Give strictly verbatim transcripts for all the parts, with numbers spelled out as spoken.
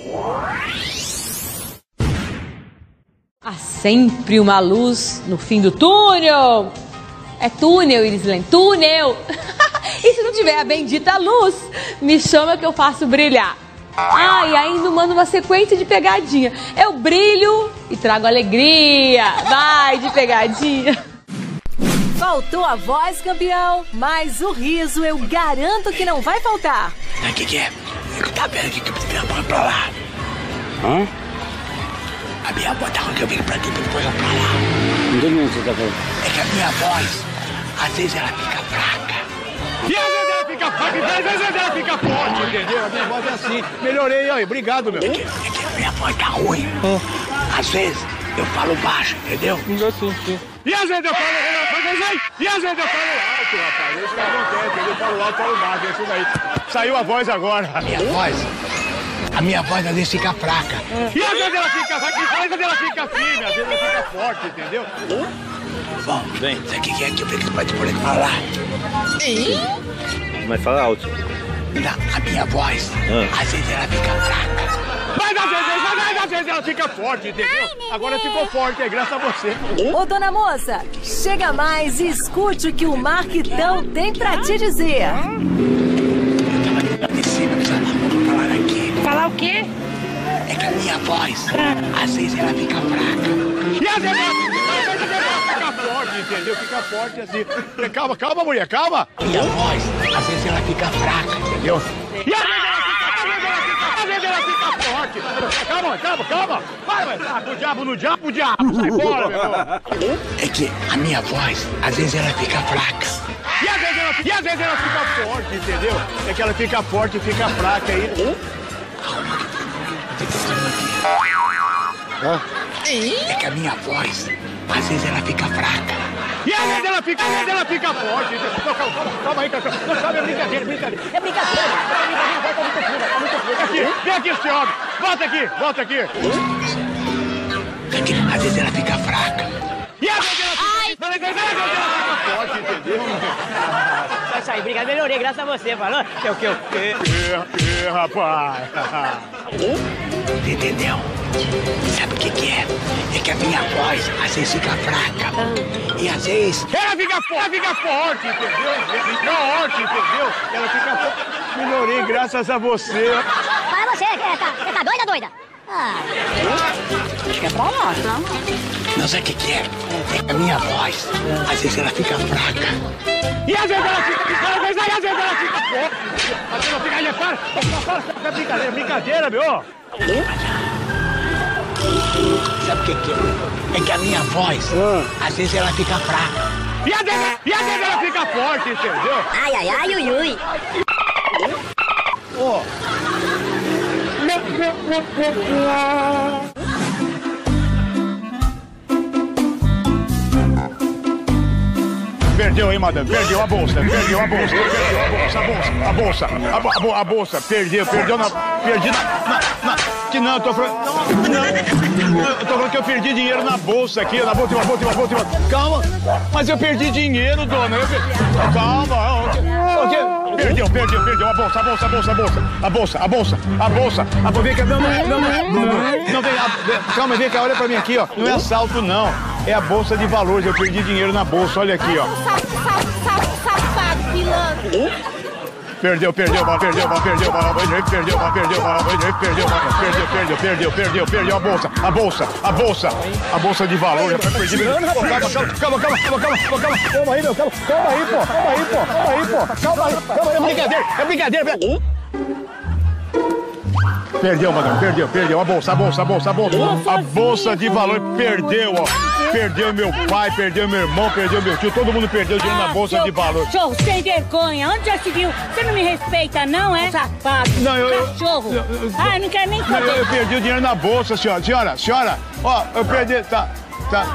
Há sempre uma luz no fim do túnel. É túnel, Irislene, túnel. E se não tiver a bendita luz, me chama que eu faço brilhar. Ah, e ainda mando uma sequência de pegadinha. Eu brilho e trago alegria. Vai de pegadinha. Faltou a voz, campeão, mas o riso eu garanto que não vai faltar. O que, que é? Eu tava vendo aqui que eu preciso pôr pra lá. Hã? A minha voz tá com que eu venho pra aqui, depois eu pra lá. Não entendi o que você tá falando. É que a minha voz, às vezes ela fica fraca. E às vezes ela fica fraca, e às vezes ela fica forte, entendeu? A minha voz é assim. Melhorei aí, obrigado, meu. É que, é que a minha voz tá ruim. Ah. Às vezes eu falo baixo, entendeu? Sim, sim. E às vezes eu falo, e às vezes eu falo alto, rapaz. Esse cara não quer, entendeu? Eu falo alto, falo baixo, é isso daí. Saiu a voz agora. A minha voz, a minha voz às vezes fica fraca. E às vezes ela fica fraca, e às vezes ela fica firme, às vezes ela fica forte, entendeu? Bom, bem, isso aqui que é que eu preciso pra te poder falar. Mas fala alto. Não, a minha voz, Ah. às vezes ela fica fraca. Mas às vezes, mas às vezes ela fica forte, entendeu? Agora ficou forte, é graças a você. Ô, dona moça, chega mais e escute o que o Marquitão tem pra te dizer. Eu tava de cima, precisava falar aqui. Falar o quê? É que a minha voz, às vezes ela fica fraca. E às vezes ela, às vezes ela fica forte, entendeu? Fica forte assim. Calma, calma, mulher, calma. A minha voz, às vezes ela fica fraca, entendeu? E às vezes ela fica, às vezes ela fica, às vezes ela fica forte. Calma, calma, calma. Vai, vai. Ah, pro diabo no diabo, o diabo. Sai fora, meu irmão. É que a minha voz, às vezes ela fica fraca. E às vezes ela, e às vezes ela fica forte, entendeu? É que ela fica forte e fica fraca aí. É que a minha voz, às vezes ela fica fraca. E às vezes ela fica, às vezes ela fica forte. Não, calma, calma, calma aí, calma. Não sabe, é brincadeira, brincadeira. É brincadeira. Aqui, vem aqui, esse homem. Volta aqui, volta aqui. É que às vezes ela fica fraca. E às vezes ela fica, às vezes ela fica forte, entendeu? Vai sair, obrigado, melhorei, graças a você, falou? Que o que o quê? É, é, rapaz. Entendeu? Sabe o que que é? É que a minha voz, às vezes fica fraca. E às vezes... Ela fica forte, fica forte, entendeu? Fica forte, entendeu? Ela fica forte. Melhorei graças a você. Para você, que tá, você tá doida, doida? Ah. Acho que é pra lá, tá? Não sei o que que é. É que a minha voz, às vezes ela fica fraca. E às vezes ela fica, às vezes, às vezes ela fica forte. Às vezes ela fica, aí, para, para, para, é brincadeira, é brincadeira, meu. Sabe o que que é? É que a minha voz, às vezes ela fica fraca. E às vezes, e às vezes ela fica forte, entendeu? Ai, ai, ai, ui, ui. Ó. Perdeu, hein, madame? Perdeu a bolsa, perdeu a bolsa, perdeu a bolsa, a bolsa, a bolsa, a, bo a, bo a bolsa, perdeu, perdeu na... Perdi na... na, na que não, eu tô falando... Não, não, eu tô falando que eu perdi dinheiro na bolsa aqui, na bolsa, na bolsa, na bolsa, calma, mas eu perdi dinheiro, dona, eu perdi... Calma, o que... Perdeu, perdeu, perdeu, a bolsa, a bolsa, a bolsa, a bolsa, a bolsa, a bolsa, a bolsa, a bolsa, vem cá, não, não, não, não, não, não, vem, calma, vem cá, olha pra mim aqui, ó, não é assalto, não, é a bolsa de valores, eu perdi dinheiro na bolsa, olha aqui, ó. Safado, pilantra. Perdeu, perdeu, perdeu, perdeu, perdeu, perdeu, perdeu, perdeu, perdeu, perdeu, perdeu, perdeu, perdeu a bolsa, a bolsa, a bolsa, a bolsa de valores. Calma, calma, calma, calma, calma, calma, calma aí, meu, calma, calma aí, pô, calma aí, pô, calma aí, pô, calma aí, calma aí, é brincadeira, é brincadeira, perdeu, madame, perdeu, perdeu a bolsa, a bolsa, a bolsa, a bolsa, a bolsa de valores, perdeu, ó. Perdeu meu pai, perdeu meu irmão, perdeu meu tio, todo mundo perdeu dinheiro na bolsa de valores. Cachorro, sem vergonha, onde já se viu? Você não me respeita, não, é? Safado. Não, eu... Cachorro. Eu, eu, ah, eu não quero nem não, saber. eu, eu perdi o dinheiro na bolsa, senhora. Senhora, senhora, ó, eu perdi, tá, tá...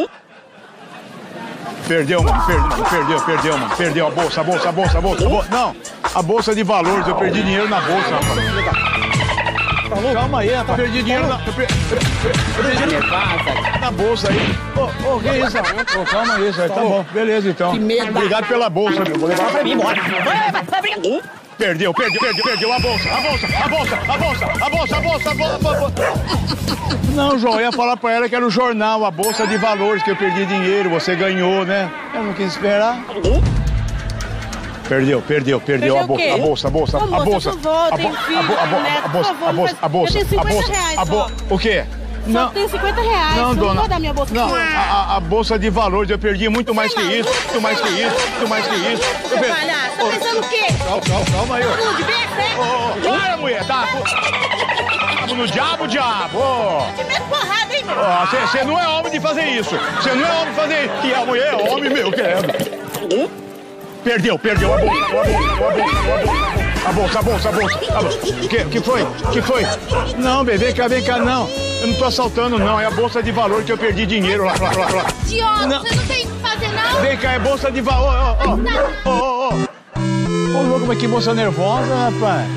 Perdeu, mano, perdeu, perdeu, perdeu, mano, perdeu a bolsa, a bolsa, a bolsa, a bolsa, a bolsa, não, a bolsa de valores, eu perdi dinheiro na bolsa, rapaz. Calma aí, rapaz, perdi dinheiro na... Eu perdi, eu perdi na bolsa aí. Ô, ô, que isso? Ô, calma aí, isso aí, tá bom, beleza então. Que medo. Obrigado pela bolsa, meu, vou levar pra mim, bora. Vai, vai, vai, vai. Perdeu, perdeu, perdeu, perdeu a bolsa, a bolsa, a bolsa, a bolsa, a bolsa, a bolsa, a bolsa, a bolsa. Não, João, eu ia falar pra ela que era o jornal, a bolsa de valores, que eu perdi dinheiro, você ganhou, né? Eu não quis esperar. Perdeu, perdeu, perdeu a bolsa, a bolsa, a bolsa, a bolsa, a bolsa, a bolsa, a bolsa, a bolsa, a bolsa, a bolsa, o quê? Não, tem cinquenta reais. Não, dona. Não vou dar minha bolsa. Não, a, a bolsa de valores eu perdi muito mais que isso, muito mais que isso, muito mais que isso. Seu palhaço, tá pensando o quê? Calma, calma, calma aí. Tudo de besta, é? Ô, ô, para, mulher, tá? Vamos no diabo, diabo. Te meto porrada, hein? Você não é homem de fazer isso. Você não é homem de fazer isso. E a mulher é homem, meu, querendo. Perdeu, perdeu a bolsa, a bolsa, a bolsa, a bolsa, a bolsa, a bolsa. O que, que foi? O que foi? Não, bebê, cá, vem cá, não. Eu não tô assaltando, não. É a bolsa de valor que eu perdi dinheiro lá, lá, lá, lá. Idiota, não. Você não tem o que fazer, não? Vem cá, é bolsa de valor. Ó, ó, ó, ó, ó. Ô, louco, mas que bolsa nervosa, rapaz.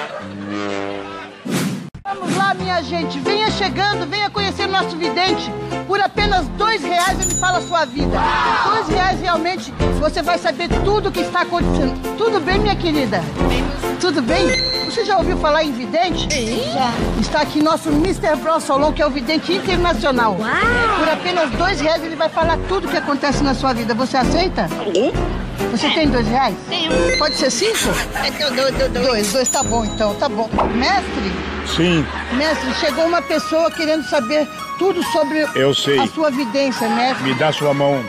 Vamos lá, minha gente. Venha chegando, venha conhecer nosso vidente. Por apenas dois reais ele fala a sua vida. Dois reais realmente você vai saber tudo o que está acontecendo. Tudo bem, minha querida? Tudo bem? Você já ouviu falar em vidente? Já. Está aqui nosso mister Bron Solon, que é o vidente internacional. Uau. Por apenas dois reais ele vai falar tudo o que acontece na sua vida. Você aceita? Você é. Tem dois reais? Tenho. Pode ser cinco? É do, do, do, dois. Dois, dois, tá bom então, tá bom. Mestre? Sim. Mestre, chegou uma pessoa querendo saber tudo sobre Eu sei. a sua vidência, mestre. Me dá sua mão.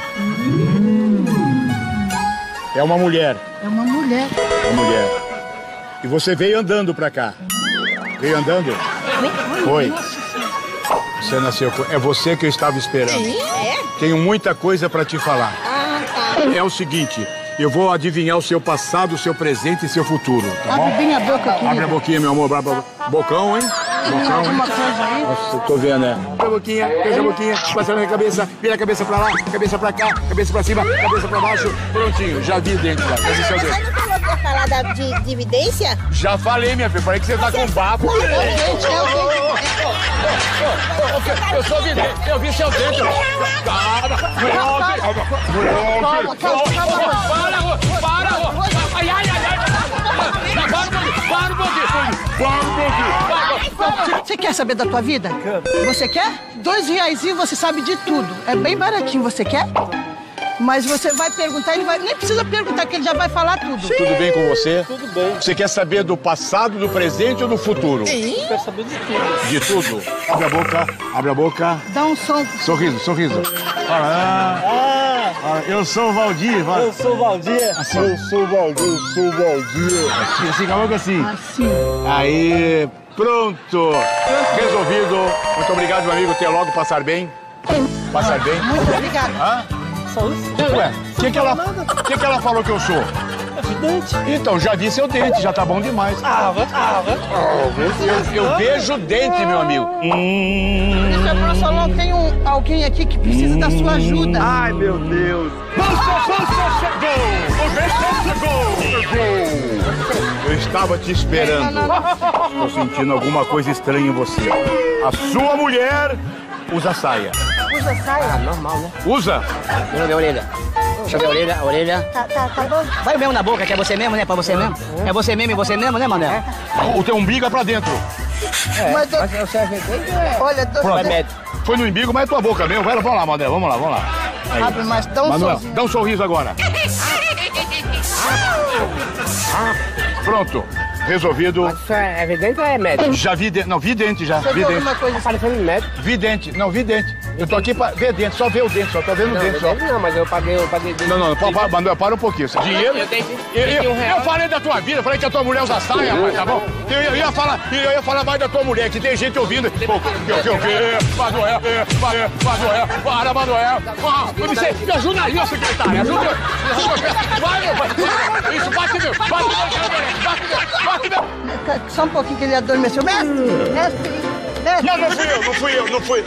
É uma mulher. É uma mulher. Uma mulher. E você veio andando pra cá. Veio andando? Foi. Você nasceu com... É você que eu estava esperando. É? Tenho muita coisa pra te falar. Ah, tá. É o seguinte, eu vou adivinhar o seu passado, o seu presente e seu futuro, tá bom? Abre bem a boca, querida. Abre a boquinha, meu amor. Abre a... Bocão, hein? Tem Bocão, alguma hein? coisa aí? Nossa, eu tô vendo, né? Abre a boquinha, fecha a boquinha, passa na minha cabeça, vira a cabeça pra lá, cabeça pra cá, cabeça pra cima, cabeça pra baixo. Prontinho, já vi dentro lá. Esse é seu Você dentro. não falou que ia falar da, de, de evidência? Já falei, minha filha. Falei que você tá com bafo. Gente, é alguém. Eu sou vidente. Eu vi seu dentro. Calma. Calma. Calma, calma, Para, para. Ai, ai, ai. Para um pouquinho. Para um pouquinho. Para um pouquinho. Você quer saber da tua vida? Você quer? Dois reaisinhos você sabe de tudo. É bem baratinho, você quer? Mas você vai perguntar, ele vai... Nem precisa perguntar, que ele já vai falar tudo. Tudo bem com você? Tudo bem. Você quer saber do passado, do presente ou do futuro? Sim. Quero saber de tudo. De tudo? Abre a boca, abre a boca. Dá um som. Sorriso, sorriso. Ah, ah, eu sou o Valdir. Vai. Eu sou o Valdir. Assim. Eu sou o Valdir, eu sou o Valdir. Assim, assim, com a boca assim. Assim. Aí, pronto. Resolvido. Muito obrigado, meu amigo. Até logo, passar bem. Passar bem. Muito obrigada. Hã? Só isso? Ué, o que, que, ela, que, que ela falou que eu sou? É vidente. Então, já vi seu dente, já tá bom demais. Ah, vai, ah, vai. Eu, eu vejo o dente, meu amigo. Hum. mister Bron Solon, tem um, alguém aqui que precisa da sua ajuda. Ai, meu Deus. Bolsa, bolsa, chegou! O bebê chegou! Chegou! Eu estava te esperando. Não, não, não. Tô sentindo alguma coisa estranha em você. A sua mulher usa saia. Usa saia? Ah, normal, né? Usa? Deixa eu ver a orelha. Deixa eu ver a orelha, a orelha. Tá, tá, tá bom. Vai mesmo na boca, que é você mesmo, né? Pra você mesmo. É você mesmo e você mesmo, né, Mané? O teu umbigo é pra dentro. É, Mas, do... mas eu sei que é. Olha, do... Pronto. Vai, médico. Foi no umbigo, mas é tua boca mesmo. Vai, vamos lá, Mané. Vamos lá, vamos lá. Aí. Abre, mas dá um Manuel, sorriso. dá um sorriso agora. Pronto. Resolvido. Isso é evidente ou é médico? Já vi dente. Não, vi dente já. Você Vi viu dente. alguma coisa assim? Parecendo médico. Vi dente. Não, vi dente. Eu tô aqui pra ver dente. Só ver o dente. Só tô vendo o Não, dente. Só. não, mas eu paguei, eu paguei. Não, não, para, para, Manuel, para um pouquinho. Dinheiro. Eu dei- Eu, dei eu, um real. eu falei da tua vida, falei que a tua mulher usa saia, rapaz, tá bom? Eu, eu ia falar, eu ia falar mais da tua mulher, que tem gente ouvindo. Pô, o que, o que, o que? Manuel, é, é, Manuel, para, Manuel. Ah, você, me ajuda aí, ó, secretária. Ajuda. Vai, meu, vai. Isso, bate meu, bate meu, bate meu, bate meu. Só um pouquinho que ele adormeceu. Mestre, mestre, mestre. Não, não fui eu, não fui eu, não fui.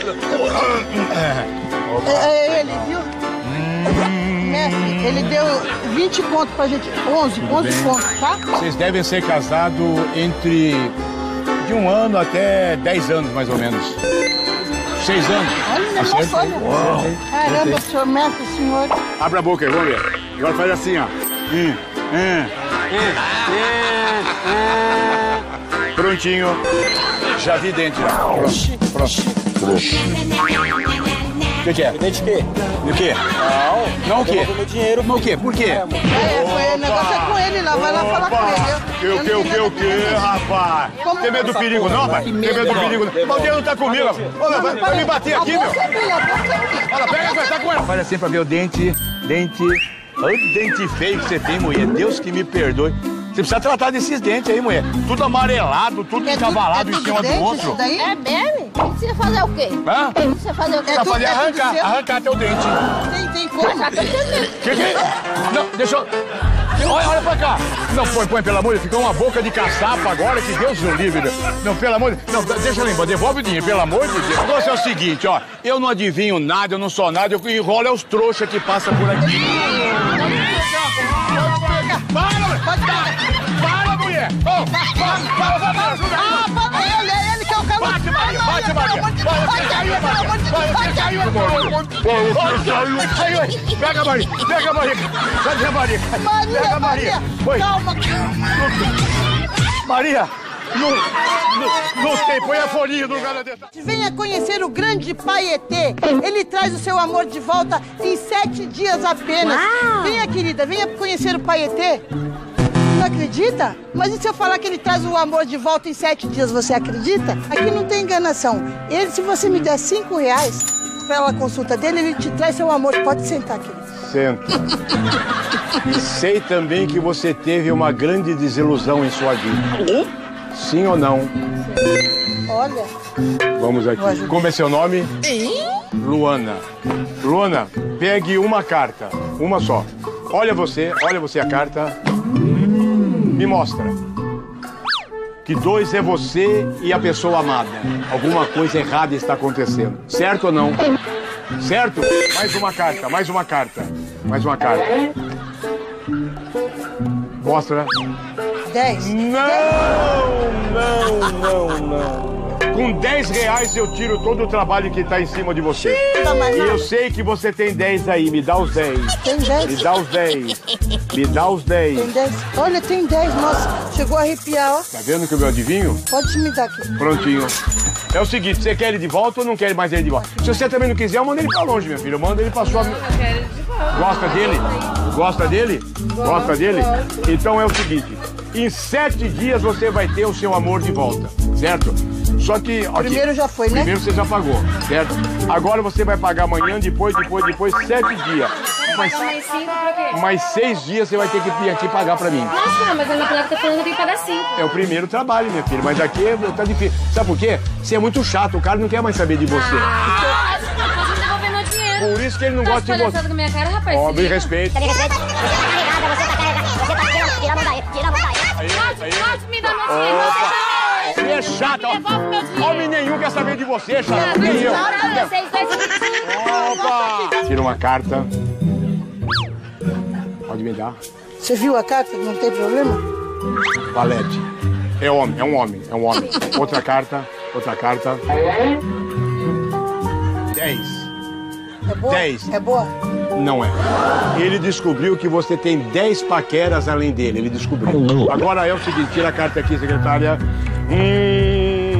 É, é ele, viu? Mestre, ele deu vinte contos pra gente. onze, onze contos, tá? Vocês devem ser casados entre de um ano até dez anos, mais ou menos. Seis anos. Olha, Acerta. olha. Uau. Caramba, senhor mestre, senhor. Abre a boca aí, vamos ver. Agora faz assim, ó. Hum, hum. Prontinho. Já vi dente já. Pronto. Pronto. O que, que é? Dente de quê? O quê? Não. Não o quê? Meu dinheiro. Mas o quê? Por quê? É, foi, o negócio é com ele lá, vai lá falar com ele. O que, o que, o que, rapaz? Como Tem medo do perigo, não, rapaz? Tem medo do perigo, não. Mas o dinheiro não tá comigo, rapaz. Olha, vai, vai me bater aqui, meu. Olha, pega, vai, tá com ela. Olha assim pra ver o dente, dente... Olha o dente feio que você tem, mulher. Deus que me perdoe. Você precisa tratar desses dentes aí, mulher. Tudo amarelado, tudo É encavalado tudo- é em cima tudo do dente outro. isso daí? É mesmo? Precisa fazer o quê? Hã? Precisa fazer o quê? É Pra tudo- fazer é tudo arrancar, seu? arrancar teu dente. Tem, tem como? Que que é? Não, deixa eu... Olha, olha pra cá. Não, põe, põe, pelo amor de Deus. Ficou uma boca de caçapa agora, que Deus o livre. Não, pelo amor de Deus. Não, deixa eu lembrar, devolve o dinheiro, pelo amor de Deus. O negócio é o seguinte, ó. Eu não adivinho nada, eu não sou nada, eu enrolo é os trouxas que passam por aqui. Para, Pode pegar. para, mulher! Oh, para, para, para, para, ajuda aí. Ah, para ele, é ele que é o cara. Bate, Maria, bate, Maria. Vai, você caiu, Maria. Vai, você caiu, Maria. Caiu aí. Pega, Maria. Pega, Maria. Cadê a Maria? Maria, Pega, Maria. Foi. Calma, calma. Maria, não, não, não sei, põe a folhinha no lugar dessa. Venha conhecer o grande Paetê. Ele traz o seu amor de volta em sete dias apenas. Uau. Venha, querida, venha conhecer o Paetê. Não acredita? Mas e se eu falar que ele traz o amor de volta em sete dias, você acredita? Aqui não tem enganação. Ele, se você me der cinco reais pela consulta dele, ele te traz seu amor. Pode sentar, querido. Senta. E sei também que você teve uma grande desilusão em sua vida. Sim ou não? Olha. Vamos aqui. Como é seu nome? Luana. Luana, pegue uma carta. Uma só. Olha você, olha você a carta. Me mostra. Que dois é você e a pessoa amada. Alguma coisa errada está acontecendo. Certo ou não? Certo? Mais uma carta, mais uma carta. Mais uma carta. Mostra. Dez. Não, não, não, não. Com dez reais eu tiro todo o trabalho que está em cima de você. Tá mais E nada. eu sei que você tem dez aí, me dá os dez. Tem dez? Me dá os dez. Me dá os dez. Tem dez. Olha, tem dez. Nossa, chegou a arrepiar, ó. Tá vendo que o meu adivinho? Pode me dar aqui. Prontinho. É o seguinte, você quer ele de volta ou não quer mais ele de volta? Se você também não quiser, eu mando ele pra longe, minha filha. Eu mando ele pra sua... Eu quero ele de volta. Gosta dele? Gosta dele? Gosta dele? Então é o seguinte, em sete dias você vai ter o seu amor de volta, certo? Só que... Aqui, Primeiro já foi, né? Primeiro você já pagou, certo? Agora você vai pagar amanhã, depois, depois, depois, sete dias. Mas, Mais cinco pra quê? mais seis dias você vai ter que vir aqui pagar pra mim. Nossa, mas a minha placa tá falando que eu tenho que pagar cinco. É o primeiro trabalho, minha filha, mas aqui é- tá difícil. Sabe por quê? Você é muito chato, o cara não quer mais saber de você. Ah, você não pode me devolver meu dinheiro. Por isso que ele não Tá gosta de você. palhaçada com a minha cara, rapaz. Ó, se me liga. respeito. Você tá carregada, você tá carregada, você tá tirando, tira a mão daí, tira a mão daí. Pode, pode me dar meu dinheiro. Opa! Você é chato, ó. Devolve meu dinheiro. Homem nenhum quer saber de você, chato. Nem eu. Não, vocês dois... Opa! Tira uma carta. Pode me dar. Você viu a carta? Não tem problema? Valete. É homem, é um homem, é um homem. Outra carta, outra carta. Dez. É boa? Dez. É boa? Não é. Ele descobriu que você tem dez paqueras além dele. Ele descobriu. Agora é o seguinte, tira a carta aqui, secretária. Hum...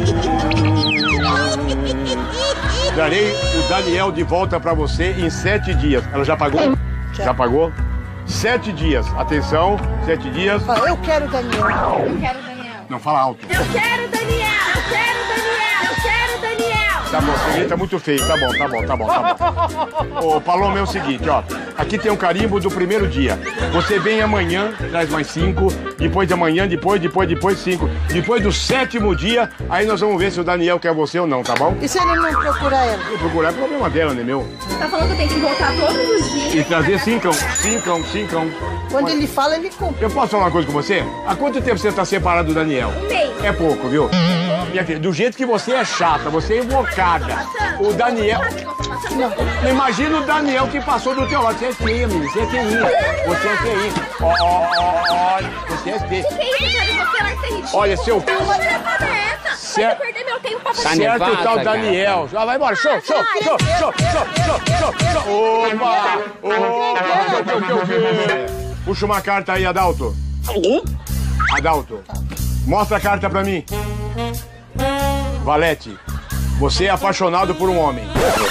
Darei o Daniel de volta pra você em sete dias. Ela já pagou? Já. Já pagou? Sete dias. Atenção, sete dias. Ah, eu quero o Daniel. Eu quero o Daniel. Não, fala alto. Eu quero o Daniel. Eu quero o Daniel. Eu quero o Daniel. Tá bom, você grita muito feio. Tá bom, tá bom, tá bom, tá bom. Ô, Paloma, é o seguinte, ó. Aqui tem um carimbo do primeiro dia. Você vem amanhã, traz mais cinco. Depois de amanhã, depois, depois, depois, cinco. Depois do sétimo dia, aí nós vamos ver se o Daniel quer você ou não, tá bom? E se ele não procurar ela? Se procurar é problema dela, né, meu? Você tá falando que eu tenho que voltar todos os dias? E trazer cincão, cincão, cincão. Quando ele fala, ele cumpre. Eu posso falar uma coisa com você? Há quanto tempo você tá separado do Daniel? Um mês. É pouco, viu? Minha filha, do jeito que você é chata, você é invocada. O Daniel... Não. Imagina o Daniel que passou do teu lado. Você é feia, menina. Você é feinha. Você é feinha. Ó, ó, ó, olha. Você é feia. Que isso, cara? Você vai ser ridículo. Olha, seu... Eu vou levar essa. Certo. Vai perder meu tempo pra fazer. Certo, nevada, tá o cara. Daniel. Já vai embora. Show, show, show, show, show, show, show, show. Opa! Opa! Puxa uma carta aí, Adalto. Adalto, mostra a carta pra mim. Valete, você é apaixonado por um homem.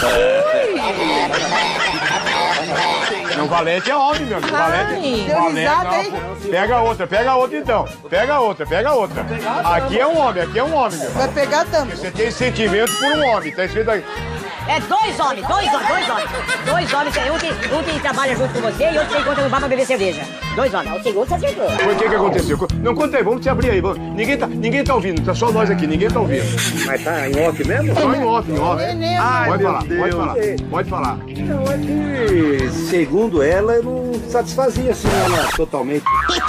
Não, Valete é homem, meu amigo. Valete, deu Valete, risada, não, hein? pô. Pega outra, pega outra então. Pega outra, pega outra. Aqui é um homem, aqui é um homem, meu. Vai pegar também. Você tem sentimento por um homem, tá escrito aí. É dois homens, dois homens, dois homens. Dois homens, tem um que, um que trabalha junto com você e outro que encontra no bar pra beber cerveja. Dois homens. O segundo você acertou. O que que aconteceu? Não, conta aí, vamos te abrir aí. Vamos. Ninguém, tá, ninguém tá ouvindo, tá só nós aqui, ninguém tá ouvindo. Mas tá em off mesmo? Só em off, em off. Ai, pode meu falar, Deus. pode falar, pode falar. Não, é que, segundo ela, eu não satisfazia assim ela totalmente.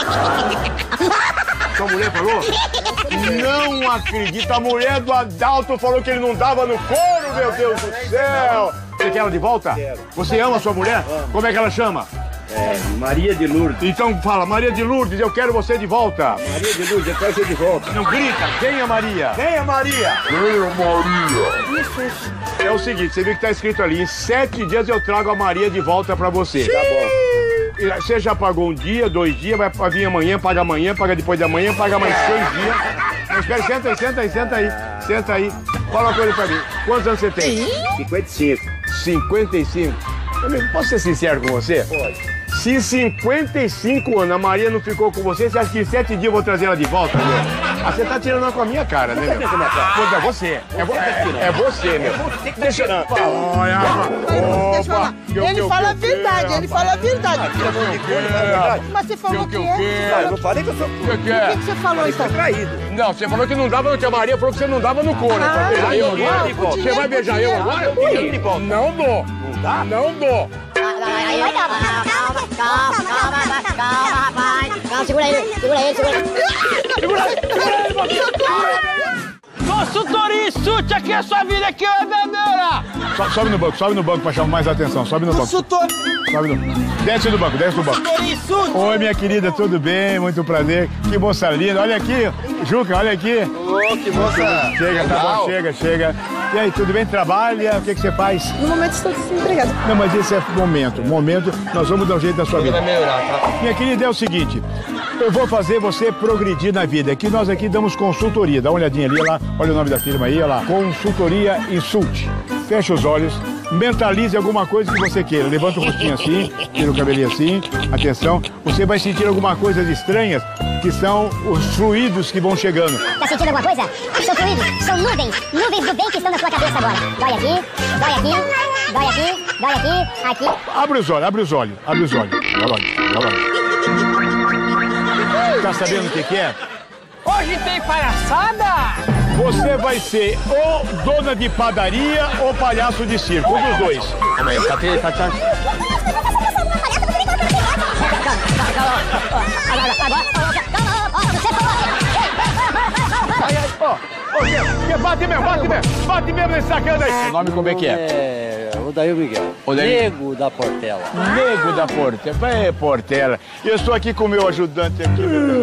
Sua mulher falou? Não acredita, a mulher do Adalto falou que ele não dava no couro, meu Deus do céu! Você quer ela de volta? Quero. Você ama a sua mulher? Como é que ela chama? É, Maria de Lourdes. Então fala, Maria de Lourdes, eu quero você de volta. Maria de Lourdes, eu quero você de volta. Não grita, venha Maria. Venha Maria. Venha Maria. É o seguinte, você viu que tá escrito ali, em sete dias eu trago a Maria de volta pra você. Tá bom. Você já pagou um dia, dois dias, vai vir amanhã, paga amanhã, paga depois de amanhã, paga mais seis dias. Não, espera, senta aí, senta aí, senta aí, senta aí. Fala uma coisa pra mim, quantos anos você tem? cinquenta e cinco. cinquenta e cinco? Amigo, posso ser sincero com você? Pode. Se cinquenta e cinco anos a Maria não ficou com você, você acha que em sete dias eu vou trazer ela de volta, meu? Ah, você tá tirando com a minha cara, né, meu? Pô, é você. É, vo é, é você, meu. Deixa eu falar. Olha, Deixa eu falar. Ele fala a verdade, ele fala a verdade. Mas você falou que é. Eu não falei que eu sou... O que O que que você falou, então? traído. Não, você falou que não dava no tia Maria, falou que você não dava no couro. Ah, Vai beijar eu agora? não, Você vai beijar eu agora? Não dou. Não dá? Não dou. Calma, calma, calma, calma, calma, rapaz. Calma, segura ele, segura ele, segura ele. Segura aí, segura aí, Consultoria Insult, aqui é sua vida, aqui é bebeira. So, sobe no banco, sobe no banco pra chamar mais atenção. Sobe no banco. Consultor. Sobe no... Desce do banco, desce do banco. Oi, minha querida, tudo bem? Muito prazer. Que moça linda. Olha aqui, Juca, olha aqui. Ô, que moça. Chega, tá bom, chega, chega. E aí, tudo bem? Trabalha? O que, que você faz? No momento estou desempregada. Não, mas esse é momento. Momento, nós vamos dar um jeito na sua vida. Vai melhorar, tá? Minha querida, é o seguinte. Eu vou fazer você progredir na vida. Aqui nós aqui damos consultoria. Dá uma olhadinha ali, lá. Olha o nome da firma aí, olha lá. Consultoria Insult. Fecha os olhos. Mentalize alguma coisa que você queira. Levanta o rostinho assim, tira o cabelinho assim. Atenção. Você vai sentir alguma coisa estranhas, que são os fluidos que vão chegando. Tá sentindo alguma coisa? São fluidos, são nuvens, nuvens do bem que estão na sua cabeça agora. Dói aqui, dói aqui, dói aqui, dói aqui, aqui. Abre os olhos, abre os olhos, abre os olhos. Olha, olha, olha. Tá sabendo o que que é? Hoje tem palhaçada? Você vai ser ou dona de padaria ou palhaço de circo, um dos dois. Calma aí, tá, tá, tá. Ó, ó, bate mesmo, bate mesmo, bate mesmo nesse sacana aí. O nome como é que é? É, Odair Miguel. Odair. Nego da Portela. Nego da Portela. É, Portela. Eu estou aqui com o meu ajudante aqui.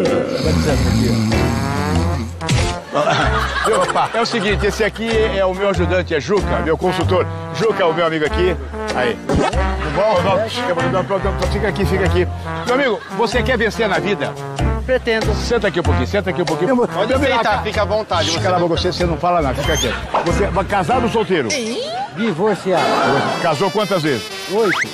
Opa, é o seguinte, esse aqui é o meu ajudante, é Juca, meu consultor. Juca é o meu amigo aqui. Aí. Bom, não, fica aqui, fica aqui. Meu amigo, você quer vencer na vida? Pretendo. Senta aqui um pouquinho, senta aqui um pouquinho. Pode sentar, fica à vontade. Você cala a boca, você, você não fala nada, fica quieto. Você é casado ou solteiro? Divorciado. Casou quantas vezes? Oito.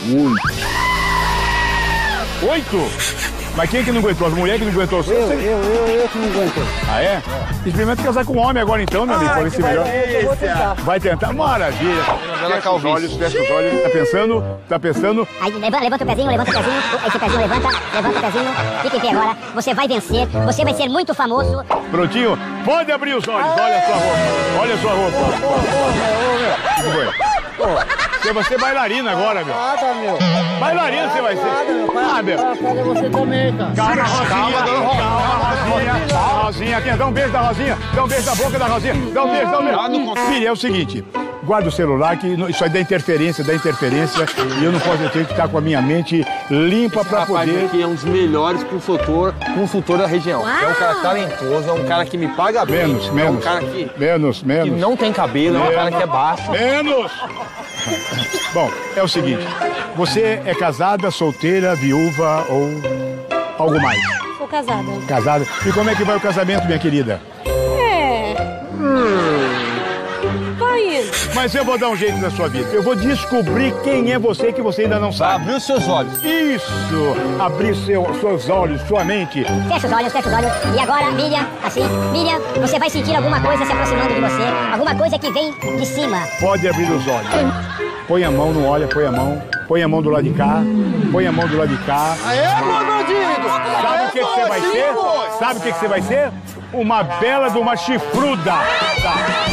Oito? Mas quem que não aguentou? As mulheres que não aguentou? Eu, eu, eu, eu que não aguento. Ah, é? Experimenta casar com um homem agora então, meu amigo, para ser melhor. Eu vou tentar. Vai tentar? Maravilha. Fecha os olhos, fecha os olhos. Tá pensando? Tá pensando? Aí levanta, levanta o pezinho, levanta o pezinho, esse pezinho levanta, levanta o pezinho, fica em pé agora. Você vai vencer, você vai ser muito famoso. Prontinho? Pode abrir os olhos. Olha a sua roupa. Olha a sua roupa. Ô, ô, ô, você vai ser bailarina agora, meu. Nada, meu. Bailarina você vai ser. Ah, meu. Para você também, cara. Calma, Rosinha. Calma, Rosinha. Rosinha, aqui, dá um beijo da Rosinha. Dá um beijo da boca da Rosinha. Dá um beijo, dá um beijo. Filha, é o seguinte. Guarda o celular, que isso aí dá interferência, dá interferência. E eu não posso ter que estar com a minha mente limpa para poder... Aqui é um dos melhores consultor, consultor da região. Uau. É um cara talentoso, é um cara que me paga bem. Menos, menos. É um cara que, menos, menos. que não tem cabelo, é um cara que é baixo. Menos! Bom, é o seguinte. Você é casada, solteira, viúva ou algo mais? Sou casada. Casada? E como é que vai o casamento, minha querida? É. Hum. Vai indo. Mas eu vou dar um jeito na sua vida. Eu vou descobrir quem é você que você ainda não sabe. Abrir os seus olhos. Isso! Abrir seu, seus olhos, sua mente. Fecha os olhos, fecha os olhos. E agora, Miriam, assim, Miriam, você vai sentir alguma coisa se aproximando de você. Alguma coisa que vem de cima. Pode abrir os olhos. Põe a mão, não olha, põe a mão. Põe a mão do lado de cá. Põe a mão do lado de cá. Aê, meu bandido! Sabe o que, que você vai ser? Sabe o que, que você vai ser? Uma bela de uma chifruda. Tá.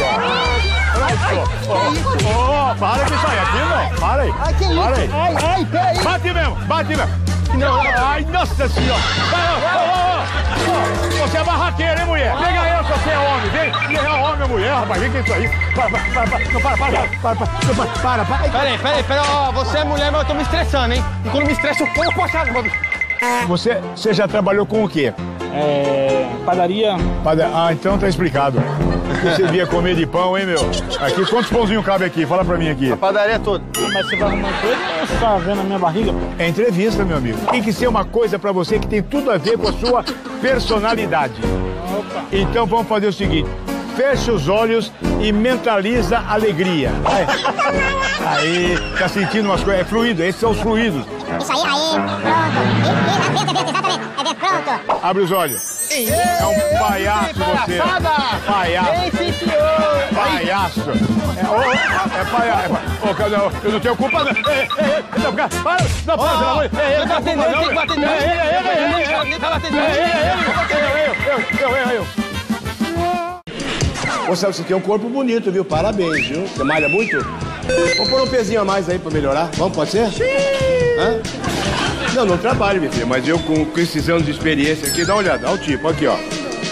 Oh, oh, oh, para com isso aí, aqui não, para aí, Ai, que isso? para aí. Ai, ai, peraí. Bate mesmo, bate mesmo. Não, ai, nossa senhora. Vai, oh, oh, oh. Você é barraqueira, hein, mulher? Pega eu, se você é homem, vem. Você é homem ou mulher, rapaz, vem que é isso aí. Para, para, para, para, para, para, para, para, para. Peraí, peraí, peraí, ó, você é mulher, mas eu tô me estressando, hein? E quando me estressa, eu corro pra casa, mano. Você, você já trabalhou com o quê? É... Padaria. Pada... Ah, então tá explicado. Você via comer de pão, hein, meu? Aqui, quantos pãozinhos cabe aqui? Fala pra mim aqui. A padaria toda. Ah, mas você vai arrumar coisa ou você tá vendo a minha barriga? É entrevista, meu amigo. Tem que ser uma coisa pra você que tem tudo a ver com a sua personalidade. Opa. Então vamos fazer o seguinte. Fecha os olhos e mentaliza alegria. Aí, aí tá sentindo umas coisas. É fluido, esses são os fluidos. Isso aí, aí, pronto. Venta, venta, exatamente. É vento, pronto. Abre os olhos. É um palhaço você. Palhaço. Sim, senhor. Palhaço. É, oh, é palhaço. Ô, oh, eu não tenho culpa, não. Ei, ei, ei, não, para. Não, para, pelo amor de Deus. Ele tá atendendo, ele tem que bater nele. Ele tá batendo nele. Eu, eu, eu, eu. Ô, Celso, você tem um corpo bonito, viu? Parabéns, viu? Você malha muito? Vamos pôr um pezinho a mais aí pra melhorar? Vamos, pode ser? Sim! Hã? Não, não trabalho, minha filha, mas eu com, com esses anos de experiência aqui, dá uma olhada, olha o tipo, aqui, ó.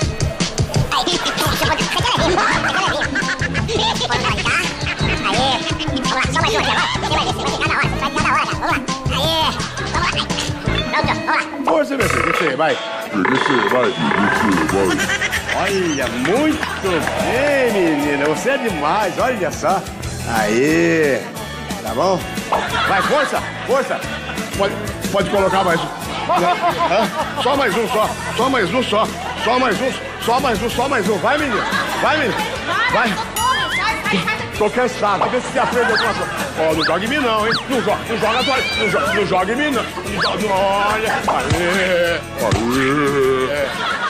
Força, meu filho, desce aí, vai. Desce, vai, desce, vai. Olha, muito bem, menina, você é demais, olha só. Aí, tá bom? Vai, força, força. Pode, pode colocar mais um. Hã? Só mais um, só. Só mais um, só. Só mais um, só mais um, só mais um. Vai, menino. Vai, menino. Vai. Tô cansado. Vê se você aprende alguma coisa. Ó, oh, não joga em mim não, hein? Não joga, não joga a toalha. Não joga, não joga em mim não. Não joga, olha. Aê. Aê. É.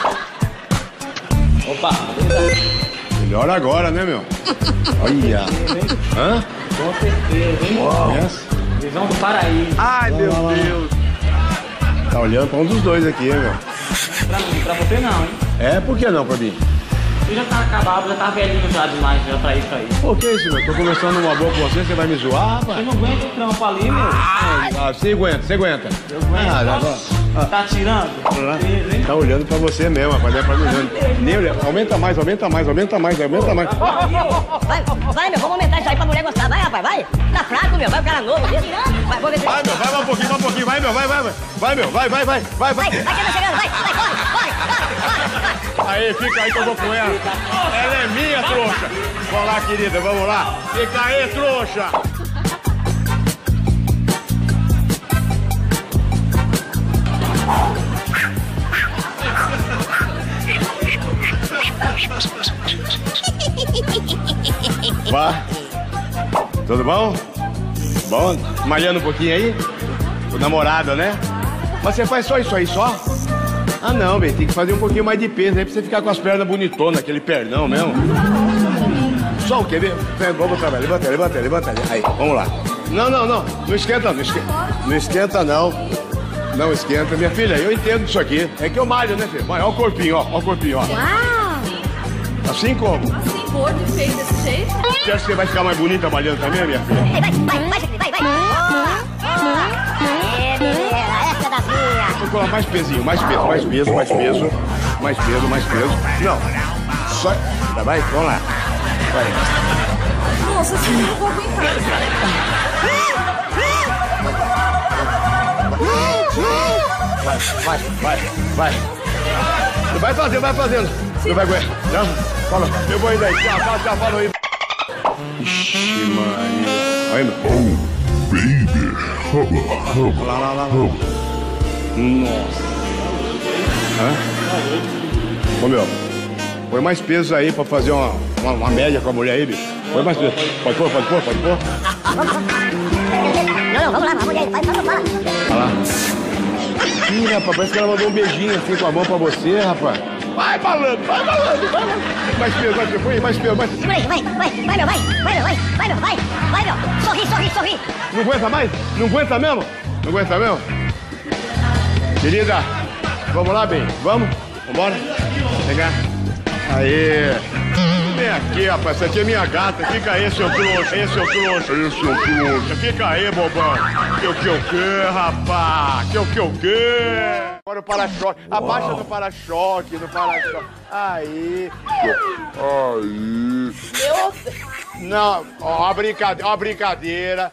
Opa. Melhor agora, né, meu? Olha. Hã? Com certeza, hein? Uau. Yes. Visão do paraíso. Ai, meu Deus. Tá olhando pra um dos dois aqui, meu. Pra mim, pra você não, hein? É, por que não pra mim? Eu já tá acabado, já tá velhinho já demais já pra isso aí. Pô, que isso, meu? Tô conversando numa boa com você, você vai me zoar, rapaz? Você não aguenta o trampo ali, meu? Ah, ah, você aguenta, você aguenta. Eu aguento. Ah, dá pra... ah. Tá tirando? Ah, tá olhando pra você mesmo, rapaz, não é pra mim não. Nem olhar. Aumenta mais, aumenta mais, aumenta mais, aumenta mais. Vai, vai, meu, vamos aumentar isso aí pra mulher gostar. Vai, rapaz, vai. Tá fraco, meu, vai, o cara novo desse. Vai, vou ver se... Vai, meu, vai, vai um pouquinho, vai um pouquinho, vai, meu, vai, vai, vai. Vai, meu, vai, vai, vai, vai, vai. Vai, vai, que eu tô chegando, vai, vai, corre, corre, corre, corre. Aí, fica aí que eu vou com ela. Ela é minha, trouxa. Vamos lá, querida, vamos lá. Fica aí, trouxa. Vá. Tudo bom? Bom? Malhando um pouquinho aí? Com namorada, né? Mas você faz só isso aí, só? Ah, não, bem, tem que fazer um pouquinho mais de peso aí pra você ficar com as pernas bonitonas, aquele pernão mesmo. Só o quê? Vem, vamos trabalhar. Levanta, levanta, levanta. Aí, vamos lá. Não, não, não. Não esquenta, não. Esquenta, não esquenta, não. Não esquenta. Minha filha, eu entendo disso aqui. É que eu malho, né, filha? Olha o corpinho, ó. Olha o corpinho, ó. Uau! Assim como? Assim, gordo, feio desse jeito? Você acha que você vai ficar mais bonita malhando também, minha filha? Vai, vai, vai, vai, vai, vai. É, menina, essa das minhas. Vou colocar mais pezinho, mais peso, mais peso, mais peso. Mais peso, mais peso. Não. Só. Tá, vai, vamos lá. Vai. Nossa, assim, eu não vou aguentar. Vai, vai, vai, vai. Vai fazendo, vai fazendo. Não vai aguentar. Não? Fala, eu vou indo aí. Já, já, já falou aí. Ixi, Maria. Aí, meu. Oh, baby. Hubba, hubba, lá, lá, lá, lá. hubba. Nossa. Hã? Ô, meu, põe mais peso aí pra fazer uma, uma, uma média com a mulher aí, bicho. Põe mais peso. Pode pôr, pode pôr, pode pôr. Não, não, vamos lá, vamos aí, vai, vai, vai. Olha lá. Ih, rapaz, parece que ela mandou um beijinho assim com a mão pra você, rapaz. Vai, malandro, vai, malandro, vai, malandro. Mais peso, mais peso, põe mais peso, mais peso. Segura aí, vai, vai, vai, meu, vai, vai, meu, vai, vai, meu, vai, vai, meu. Sorri, sorri, sorri. Não aguenta mais? Não aguenta mesmo? Não aguenta mesmo? Querida, vamos lá, bem? Vamos? Vambora? Pegar. Aê. Vem aqui, rapaz. Essa aqui é minha gata. Fica aí, seu trouxa. Aí, seu trouxa. Aí, seu trouxa. Fica aí, bobão. Que o que eu quero, rapaz? Que o que eu quero? Agora o para-choque. Abaixa no para-choque, no para-choque. Aí. Aí. Não, ó, a brincadeira. Ó, a brincadeira.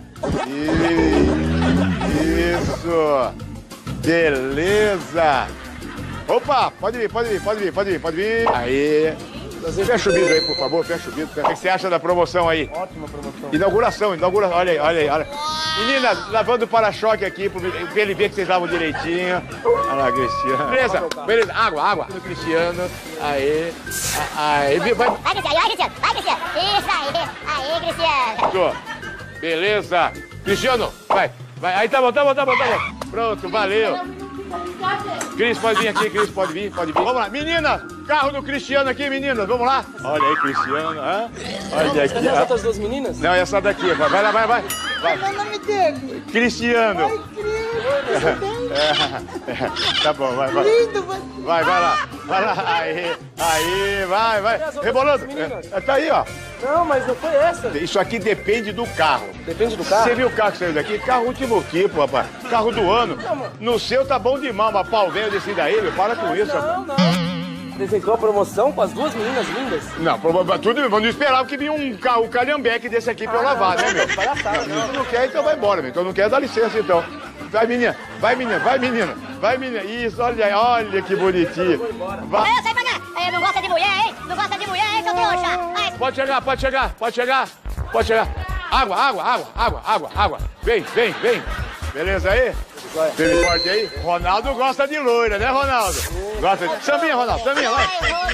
Isso. Beleza. Opa, pode vir, pode vir, pode vir, pode vir, pode vir. Aí. Fecha o vidro aí, por favor, fecha o vidro. O que você acha da promoção aí? Ótima promoção. Inauguração, inauguração. Olha aí, olha aí, olha. Menina, lavando o para-choque aqui, pra ele ver que vocês lavam direitinho. Olha lá, Cristiano. Beleza, beleza. Água, água. No Cristiano. Aí. Aí. Vai, vai, Cristiano, vai, Cristiano. Vai, Cristiano. Isso aí. Aí, Cristiano. Beleza. Cristiano, vai. Vai. Aí, tá bom, tá bom, tá bom, tá bom. Pronto, valeu. Cris, pode vir aqui, Cris, pode vir, pode vir. Vamos lá, meninas, carro do Cristiano aqui, meninas, vamos lá. Olha aí, Cristiano, hã? Olha aqui. Cadê as outras duas meninas? Não, essa daqui, vai, vai lá, vai, vai. vai. Qual é o nome dele? Cristiano. Ai, Cris, é, é, tá bom, vai, vai. Lindo, vai, vai lá, vai lá, aí, aí, vai, vai. Rebolando, é, tá aí, ó. Não, mas não foi essa. Isso aqui depende do carro. Depende do carro? Você viu o carro que saiu daqui? Carro último tipo, rapaz. Carro do ano. No seu tá bom demais, mas pau velho desse daí, meu. Para com isso, rapaz. Não, não. Apresentou a promoção com as duas meninas lindas? Não, tudo, eu não esperava que vinha um carro, um calhambeque desse aqui pra eu lavar, né, meu? Palhaçada, não. Tu não quer, então vai embora, meu. Então não quer, dá licença, então. Vai, menina, vai, menina, vai, menina. Vai, menina. Isso, olha aí, olha que bonitinho. Vai. Eu sei pagar. Não gosta de mulher, hein? Não gosta de mulher, hein, seu trouxa? Pode chegar, pode chegar, pode chegar, pode chegar. Água, água, água, água, água, água. Vem, vem, vem. Beleza aí? Firme forte aí. Ronaldo gosta de loira, né, Ronaldo? Gosta de... Sambinha, Ronaldo, sambinha, vai.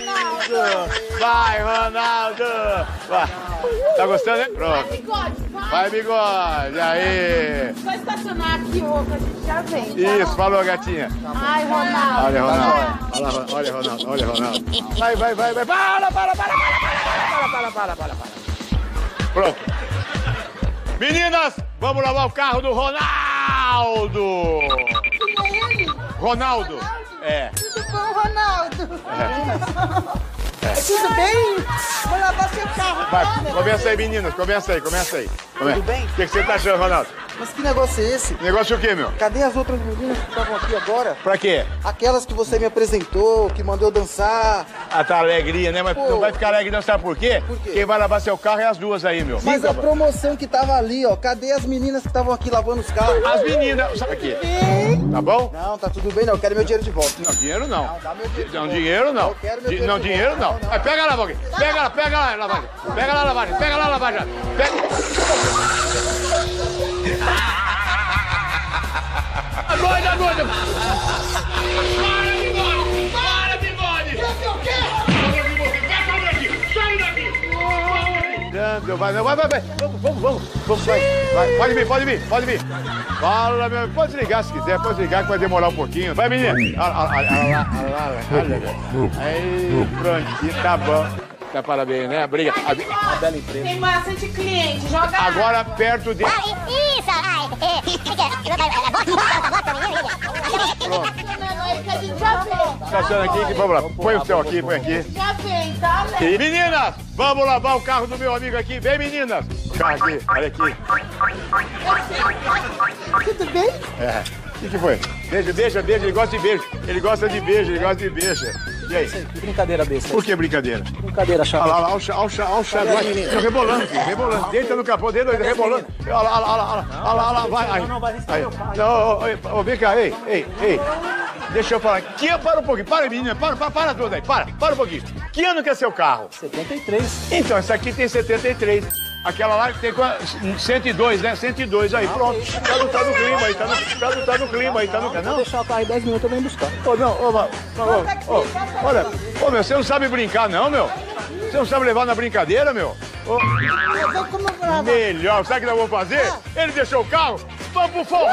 Vai, Ronaldo. Vai. Tá gostando, hein? Pronto. Vai, bigode, vai. Vai, bigode. Aí. Só estacionar aqui, ô, que a gente já vem. Isso, falou, gatinha. Ai, Ronaldo. Olha, Ronaldo. Olha, olha, Ronaldo. Olha, Ronaldo. Vai, vai, vai, vai. Para, para, para, para, para, para, para, para, para. Pronto. Meninas, vamos lavar o carro do Ronaldo. Ronaldo. É. Tudo bom, Ronaldo? É. Tudo bem? Vou lavar seu carro. Vai, começa aí, meninas. Começa aí, começa aí. Tudo bem? O que, que você tá achando, Ronaldo? Mas que negócio é esse? Negócio o quê, meu? Cadê as outras meninas que estavam aqui agora? Pra quê? Aquelas que você me apresentou, que mandou dançar. Ah, tá alegria, né? Mas Pô. não vai ficar alegre não, sabe por quê? Por quê? Quem vai lavar seu carro é as duas aí, meu. Mas Fica, a promoção que tava ali, ó. Cadê as meninas que estavam aqui lavando os carros? As meninas. Sabe aqui. Tá bom? Não, tá tudo bem, não. Eu quero meu dinheiro de volta. Não, dinheiro não. Não, dá meu dinheiro. Não, dinheiro não. Eu quero meu Di dinheiro não, de dinheiro volta. não. Não, não. Vai, pega lá, lavagem. Pega lá, pega lá, lavagem. Pega lá, lavagem. Pega lá, lavagem. Pega. Doida, doida! Para, bigode! Para, bigode! O quê? Sai daqui! Sai daqui! Vai, vai, vai, vai! Vamos, vamos, vamos! Vamos, vai, vai! Pode vir, pode vir, pode vir! Fala, meu... Pode ligar se quiser, pode ligar que vai demorar um pouquinho. Vai, menina! Olha lá, olha lá, olha lá! Aí, prontinho, tá bom. Tá, parabéns, né? Briga. A, a bela empresa. Tem bastante cliente, joga. Agora perto de. Ai, isso! Ai, é. Pronto. Que a gente já vem. Tá achando aqui? Que, vamos lá. Põe o seu aqui, põe aqui. Já vem, tá, né? E, meninas, vamos lavar o carro do meu amigo aqui. Vem, meninas. Carro aqui, olha aqui. Tudo bem? É. O que, que foi? Beijo, beijo, beijo. Ele gosta de beijo. Ele gosta de beijo, ele gosta de beijo. E aí? Que brincadeira besta. Por que brincadeira? Brincadeira, chata. Olha lá, olha o chá, olha o chá, olha o chá. Vai, rebolando, filho, rebolando. Deita no capô dele, rebolando. Olha lá, olha lá, olha lá, olha lá, olha lá, vai. Aí. Não, não, vai Aí. Não, ô, vem cá, ei, ei, ei. Deixa eu falar. Que ano, para um pouquinho. Para, menina, para, para, para tudo aí. Para, para um pouquinho. Que ano que é seu carro? setenta e três. Então, essa aqui tem setenta e três. Aquela lá tem cento e dois, né? cento e dois aí, pronto. Tá no, tá no clima aí, tá no, tá no, tá no clima aí, tá no... Não? Vou deixar o carro aí dez minutos, eu venho buscar. Ô, não, ô, ô, ô, olha, ô, meu, você não sabe brincar não, meu? Você não sabe levar na brincadeira, meu? Ô, melhor, sabe o que nós vamos fazer? Ele deixou o carro, vamos pro forró!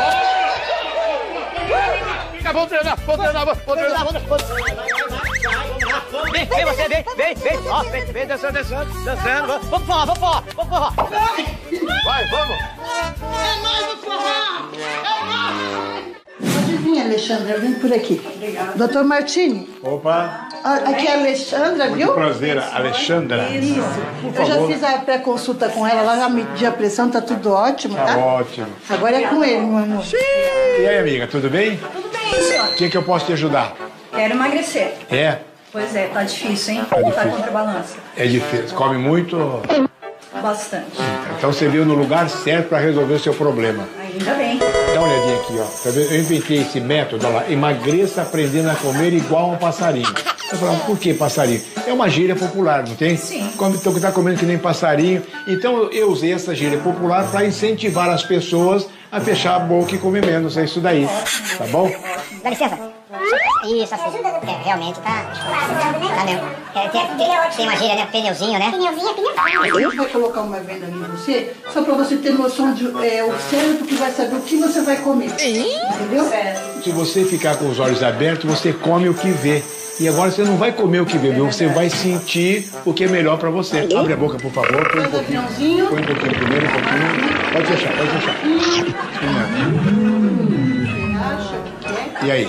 Vamos treinar, vamos treinar, vamos treinar, vamos treinar. Vem, vem você, vem, vem, vem. Ó, vem, vem dançando, dançando, dançando. Vamos pro forró, vamos pro forró, vamos pro forró. Vai, vamos. É nóis do forró! É nóis! Pode vir, Alexandra, vem por aqui. Obrigada. Doutor Martini. Opa. Aqui é a Alexandra, viu? Muito prazer, Alexandra. Isso. Eu já fiz a pré-consulta com ela, ela já mediu a pressão, tá tudo ótimo, tá? Tá ótimo. Agora é com ele, meu amor. E aí, amiga, tudo bem? Tudo bem, senhor. O que, que eu posso te ajudar? Quero emagrecer. É? Pois é, tá difícil, hein? Tá difícil. Tá contra a balança. É difícil. Come muito? Bastante. Então você veio no lugar certo para resolver o seu problema. Ainda bem. Dá uma olhadinha aqui, ó. Tá vendo? Eu inventei esse método, olha lá. Emagreça aprendendo a comer igual um passarinho. Você fala, por que passarinho? É uma gíria popular, não tem? Sim. Come, então, tá comendo que nem passarinho. Então eu usei essa gíria popular para incentivar as pessoas a fechar a boca e comer menos. É isso daí. Tá bom? Dá licença. Isso, assim. É, realmente tá. Tá mesmo. É, tem, tem, tem uma gíria, né? Pneuzinho, né? Pneuzinho é pneuzinho. A gente vai colocar uma venda em você, só pra você ter noção de é, o cérebro que vai saber o que você vai comer. Entendeu? Se você ficar com os olhos abertos, você come o que vê. E agora você não vai comer o que vê, viu? Você vai sentir o que é melhor pra você. Abre a boca, por favor. Põe um pouquinho. Põe um pouquinho primeiro, um pouquinho. Pode fechar, pode fechar. E aí?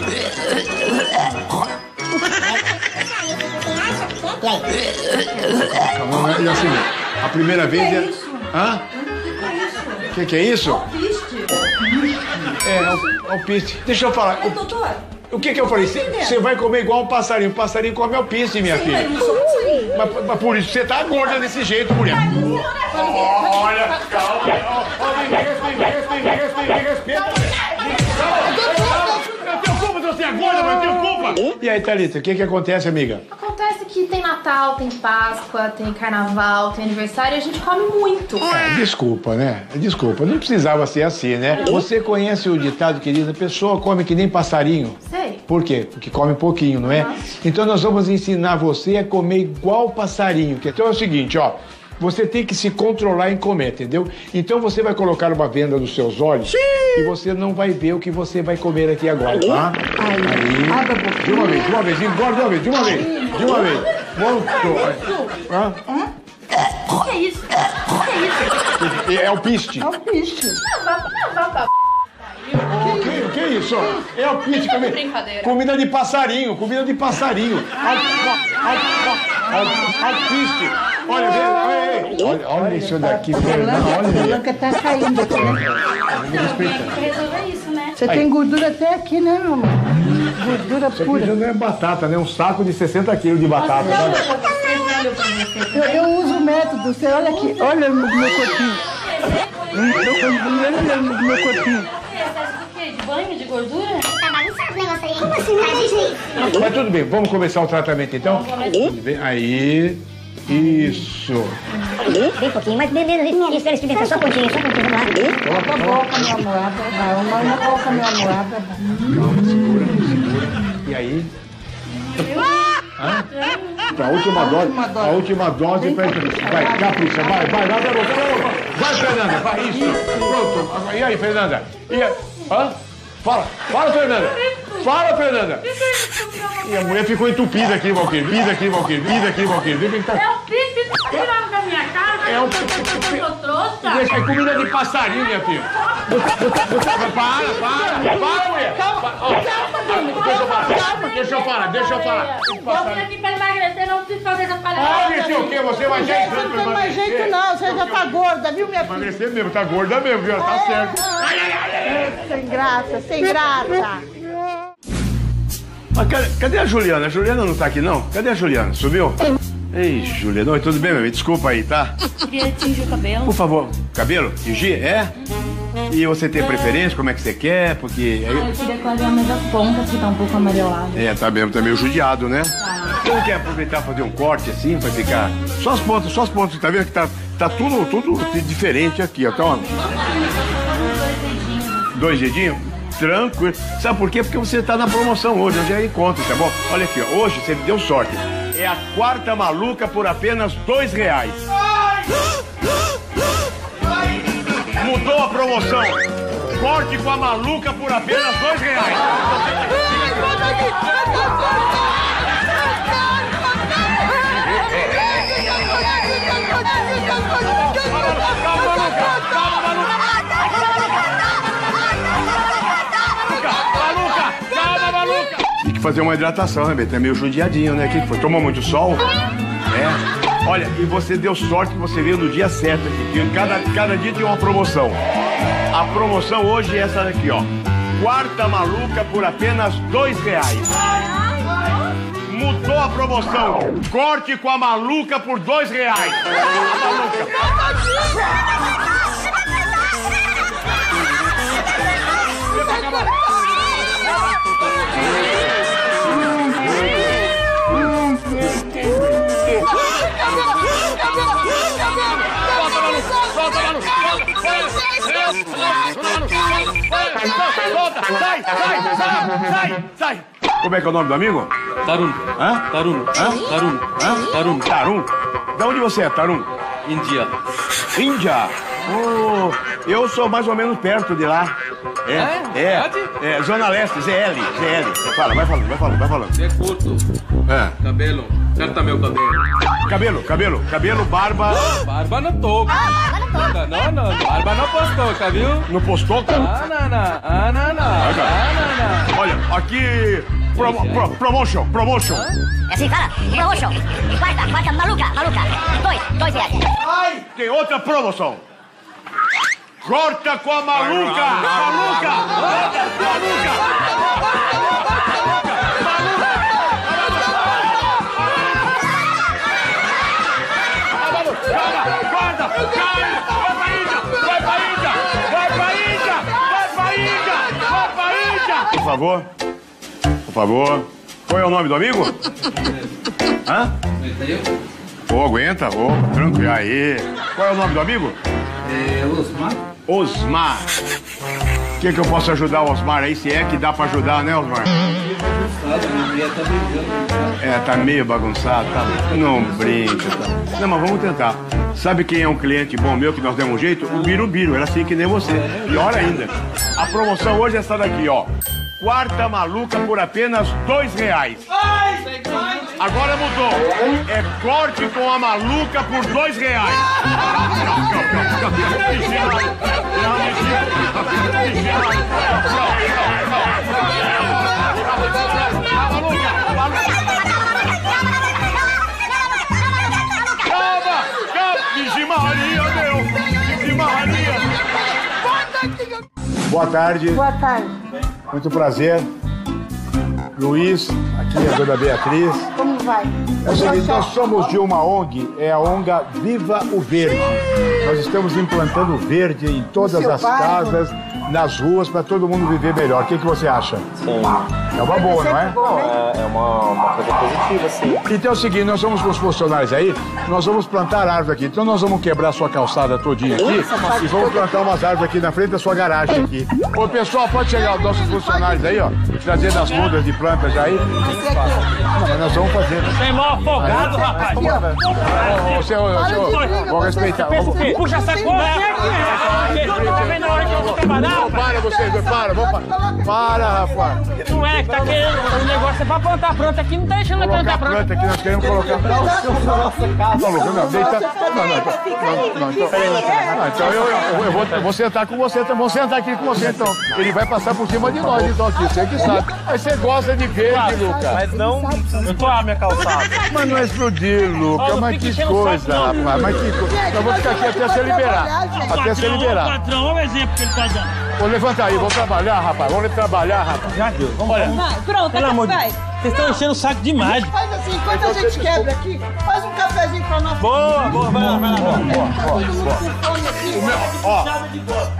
E aí? Calma, e assim, a primeira vez é... Hã? O que, que é isso? É, alpiste. É, alpiste. Deixa eu falar. É, doutor. O que que eu falei? Você vai comer igual um passarinho. O passarinho come alpiste, minha Sim, filha. mas eu não sou passarinho. Mas, mas por isso você tá gorda desse jeito, mulher. Olha, calma. Respeita, respeita, respeita. Eu tenho culpa de você é gorda, mas eu tenho culpa. E aí, Thalita, o que que acontece, amiga? Acontece que tem Natal, tem Páscoa, tem Carnaval, tem aniversário e a gente come muito. É, desculpa, né? Desculpa, não precisava ser assim, né? Você conhece o ditado que diz, a pessoa come que nem passarinho? Sei. Por quê? Porque come pouquinho, não é? Uhum. Então nós vamos ensinar você a comer igual passarinho. Então é o seguinte, ó. Você tem que se controlar em comer, entendeu? Então você vai colocar uma venda nos seus olhos. Sim. E você não vai ver o que você vai comer aqui agora, tá? Aí. Aí. De uma vez, de uma vez, engorda de uma vez, de uma vez. De uma vez. Muito. Hã? Hã? O que é isso? O que é isso? É o piste. É o piste. O que, o que é isso? É o piste. Comi... Brincadeira. Comida de passarinho, comida de passarinho. Alpiste. Olha, olha, olha, olha isso daqui, Fernanda. Olha. A Blanca tá caindo aqui, né? Tem que resolver isso, né? Você tem gordura até aqui, né, meu amor? Gordura Isso pura. aqui não é batata, né? Um saco de sessenta quilos de batata. Eu, eu uso o método, você olha aqui, olha no meu corpinho. Olha no meu corpinho. De banho, de gordura? Tá bagunçado o negócio aí. Como assim? Não entendi. Mas tudo bem, vamos começar o tratamento então? Tudo bem? Aí, isso. Bem pouquinho, mas beleza. Isso, espera, experimenta, só um pontinho, só um pontinho, vamos lá. Coloca a boca, meu amor. Vai, uma boca, meu amor. Calma, segura, segura. E aí? Hã? Pra última dose, a última dose, vai, vai, capricha, vai, vai, vai, garoto, vai, Fernanda, vai, isso, pronto. E aí, Fernanda? E aí? Hã? Fala, fala, Fernanda. Fala, Fernanda. E a mulher ficou entupida aqui, Valquíria. Pisa aqui, Valquíria. Pisa aqui, Valquíria. Vê quem tá... É o pipi, tá tirando da minha cara. É o pipi. Eu trouxe. Deixa aí, comida de passarinho, minha filha. Para, para, para, mulher. Calma, deixa eu falar, deixa eu falar, deixa eu falar. Eu vim aqui pra emagrecer, não preciso fazer essa palhaçada. Ah, emagrecer o quê? Você vai já entrando pra emagrecer. Não tem mais jeito não, você já tá gorda, viu, minha filha? Emagrecer mesmo, tá gorda mesmo, viu? Tá certo. Sem graça, sem graça. Mas cadê, cadê a Juliana? A Juliana não tá aqui, não? Cadê a Juliana? Sumiu? Ei, Juliana. Oi, tudo bem, meu? Desculpa aí, tá? Queria tingir o cabelo. Por favor. Cabelo? Tingir? É? E você tem preferência? Como é que você quer? Porque... Ah, eu queria clarear mais as pontas, que tá um pouco amarelado. É, tá mesmo. Tá meio judiado, né? Tá. Você não quer aproveitar e fazer um corte assim, pra ficar... Só as pontas, só as pontas. Tá vendo que tá, tá tudo, tudo diferente aqui, ó. Então, dois dedinhos? Tranquilo. Sabe por quê? Porque você tá na promoção hoje, eu já encontro, tá bom? Olha aqui, ó. Hoje você deu sorte. É a quarta maluca por apenas dois reais. Mudou a promoção. Corte com a maluca por apenas dois reais. Maluca, calma, maluca. Tem que fazer uma hidratação, né, Beto? É meio judiadinho, né? O que foi? Tomou muito sol? É. Olha, e você deu sorte que você veio no dia certo aqui. Que cada, cada dia tem uma promoção. A promoção hoje é essa daqui, ó. Quarta maluca por apenas dois reais. Mudou a promoção. Corte com a maluca por dois reais. A maluca. Sai, sai, sai, sai, sai. Como é que é o nome do amigo? Tarun. Hã? Tarun. Hã? Tarun. Hã? Tarun. Tarun? Da onde você é, Tarun? Índia. Índia? Oh, eu sou mais ou menos perto de lá. É? É. É, Zona Leste, Z L, Z L. Fala, vai falando, vai falando, vai falando. É curto. É. Cabelo. Corta meu cabelo. Cabelo, cabelo, cabelo, barba. Barba não toca. Não, não, não. Barba não postou, tá viu? Não postou, cara? Ah, não, não. Ah, não, não. Ah, não, não. Olha, aqui. Pro, pro, promotion, promotion. É assim, fala. Promotion. Quarta, quarta, maluca, maluca. Dois, dois reais. Ai, tem outra promoção. Corta com a maluca! Maluca! Maluca! Guarda! Vai pra Índia! Vai pra Índia! Vai pra Índia! Vai pra Índia! Vai pra Índia! Por favor. Por favor. Qual é o nome do amigo? Hã? Ô, aguenta, ô, tranquilo. Aí. Qual é o nome do amigo? É Osmar. Osmar. O que, que eu posso ajudar o Osmar aí? Se é que dá pra ajudar, né, Osmar? É, tá meio bagunçado, tá? Não brinca, tá? Não, mas vamos tentar. Sabe quem é um cliente bom meu que nós demos um jeito? O Birubiru, era assim que nem você. Pior ainda. A promoção hoje é essa daqui, ó. Quarta maluca por apenas dois reais. Agora mudou. É corte com a maluca por dois reais. Calma, calma. Vixe Maria, meu. Vixe Maria. Boa tarde. Boa tarde. Muito prazer. Luiz, aqui é a dona Beatriz. Como vai? É o seguinte, nós somos de uma O N G, é a O N G Viva o Verde. Nós estamos implantando verde em todas as casas, nas ruas, para todo mundo viver melhor. O que, que você acha? Sim. É uma boa, não é? Não, é, é uma, uma coisa positiva, sim. Então é o seguinte, nós vamos com os funcionários aí, nós vamos plantar árvore aqui. Então nós vamos quebrar a sua calçada todinha aqui e vamos plantar umas árvores aqui na frente da sua garagem aqui. Ô, pessoal, pode chegar os nossos funcionários aí, ó, trazendo as mudas de plantas já aí. Não, mas nós vamos fazer. Você é mal afogado, rapaz. Ô, senhor, senhor, vou respeitar. Puxa essa conversa. Eu tô vendo a hora que eu vou trabalhar. Para vocês, para, vamos para. Para, rapaz. Não é que tá querendo, o negócio é pra plantar planta aqui, não tá deixando eu plantar planta. Planta aqui, nós queremos colocar. Não, Lucas, não, deita. Não, não, não, não, então. Não, então eu, eu, eu, vou, eu vou sentar com você, vou sentar aqui com você, então. Ele vai passar por cima de nós, então, aqui, você que sabe. Mas você gosta de verde, Lucas. Mas não estourar minha calçada. Mas não é explodir, Lucas, mas que coisa, rapaz, mas que coisa. Nós vamos ficar aqui até você liberar. Até você liberar. Patrão, olha o exemplo que ele tá dando. Vou levantar aí, vamos trabalhar, rapaz. Vamos trabalhar, rapaz. Já deu. Vamos, olha. Vai, pronto, pelo amor de vai. Deus. Vocês estão enchendo o saco demais. Faz assim, enquanto a gente quebra aqui, faz um cafezinho pra nós. Boa, boa, vai lá, vai lá. Boa, boa, boa. O meu, ó,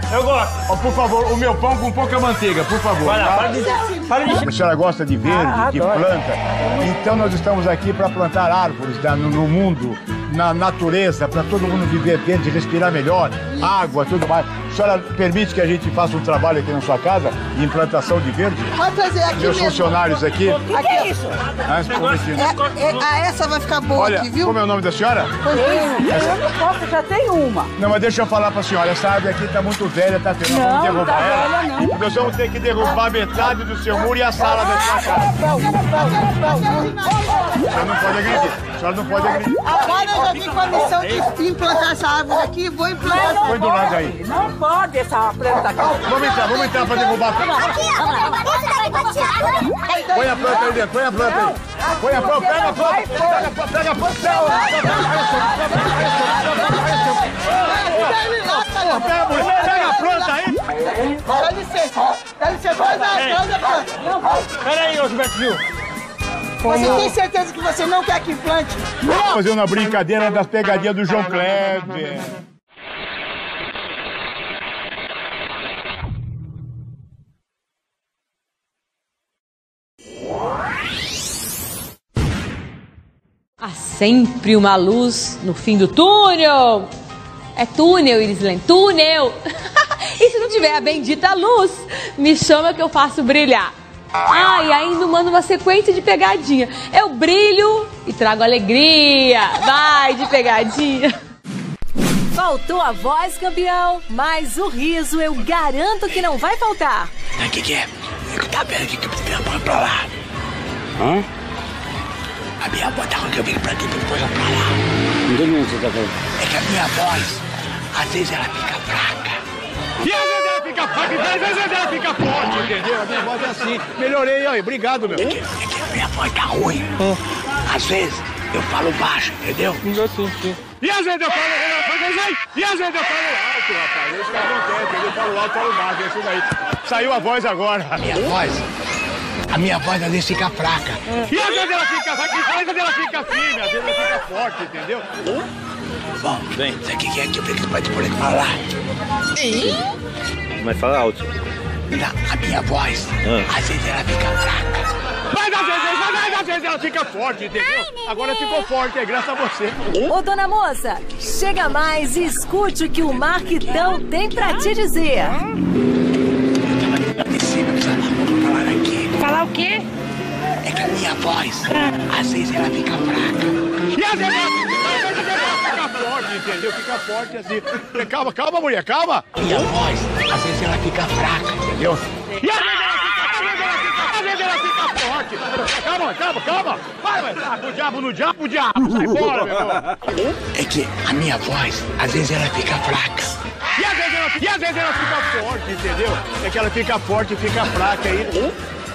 Eu gosto. Oh, por favor, o meu pão com pouca manteiga, por favor. Vai lá, tá? para de... Para de... A senhora gosta de verde, ah, de planta? Então nós estamos aqui para plantar árvores tá, no, no mundo, na natureza, para todo mundo viver verde, respirar melhor, água, tudo mais. A senhora permite que a gente faça um trabalho aqui na sua casa de implantação de verde? Pode trazer aqui Meus mesmo. funcionários aqui. O que, que é isso? Ah, é, é, ah, essa vai ficar boa Olha, aqui, viu? Como é o nome da senhora? Eu, essa... eu não posso, já tenho uma. Não, mas deixa eu falar pra senhora, essa árvore aqui tá muito velha, tá tendo. Nós Não, vamos derrubar tá ela. velha, não. Nós vamos ter que derrubar metade do seu muro e a sala da sua casa. A senhora não pode agredir. A senhora não pode agredir. Agora eu já vim com a missão de implantar essa árvore aqui e vou implantar essa Põe do lado aí. Não pode essa planta aqui. Vamos entrar, vamos entrar pra derrubar. Põe a planta aí dentro, põe a planta aí. Põe a planta, pega a planta. Pega a planta, pega a planta. Pega a planta aí. Dá licença, dá licença, traz a planta. Pera aí, ô Gilberto Gil. Você tem certeza que você não quer que implante? Não! Fazendo a brincadeira das pegadinhas do João Kleber. Há sempre uma luz no fim do túnel. É túnel, Irislen, túnel. E se não tiver a bendita luz, me chama que eu faço brilhar. Ah, e ainda mando uma sequência de pegadinha. Eu brilho e trago alegria. Vai de pegadinha. Faltou a voz, campeão, mas o riso eu garanto que não vai faltar. O que, que é? Eu tava vendo aqui que eu preciso pôr pra lá. Hã? A minha voz tá com que eu vim pra aqui depois pra lá. Não entendi o que você tá falando. É que a minha voz, às vezes ela fica fraca. E às vezes ela fica fraca, e às vezes ela fica forte, entendeu? A minha voz é assim. Melhorei aí, obrigado, meu. É que, é que a minha voz tá ruim. Às vezes eu falo baixo, entendeu? Sim, sim. E às vezes eu falo, e às vezes eu falo alto, rapaz. Isso que acontece, eu falo alto, falo baixo, é isso daí. Saiu a voz agora. A minha voz, a minha voz às vezes fica fraca. E às vezes ela fica fraca, e às vezes ela fica firme, às vezes ela fica forte, entendeu? Bom, bem, sabe o que é que eu preciso pra te poder falar? Mas fala alto. Não, a minha voz, Ah. às vezes ela fica fraca. Mas às vezes, mas às vezes ela fica forte, entendeu? Agora ficou forte, é graças a você. Ô, dona moça, chega mais e escute o que o Marquitão tem pra te dizer. Falar aqui. Falar o quê? É que a minha voz, às vezes ela fica fraca. E às vezes ela, às vezes ela fica forte, entendeu? Fica forte assim. Calma, calma, mulher, calma. Minha voz, às vezes ela fica fraca, entendeu? E às vezes ela fica, às vezes ela fica, às vezes ela fica forte. Calma, calma, calma. Vai, vai, tá com o diabo no diabo, o diabo. Sai fora, meu irmão. É que a minha voz, às vezes ela fica fraca. E às vezes ela, e às vezes ela fica forte, entendeu? É que ela fica forte e fica fraca aí.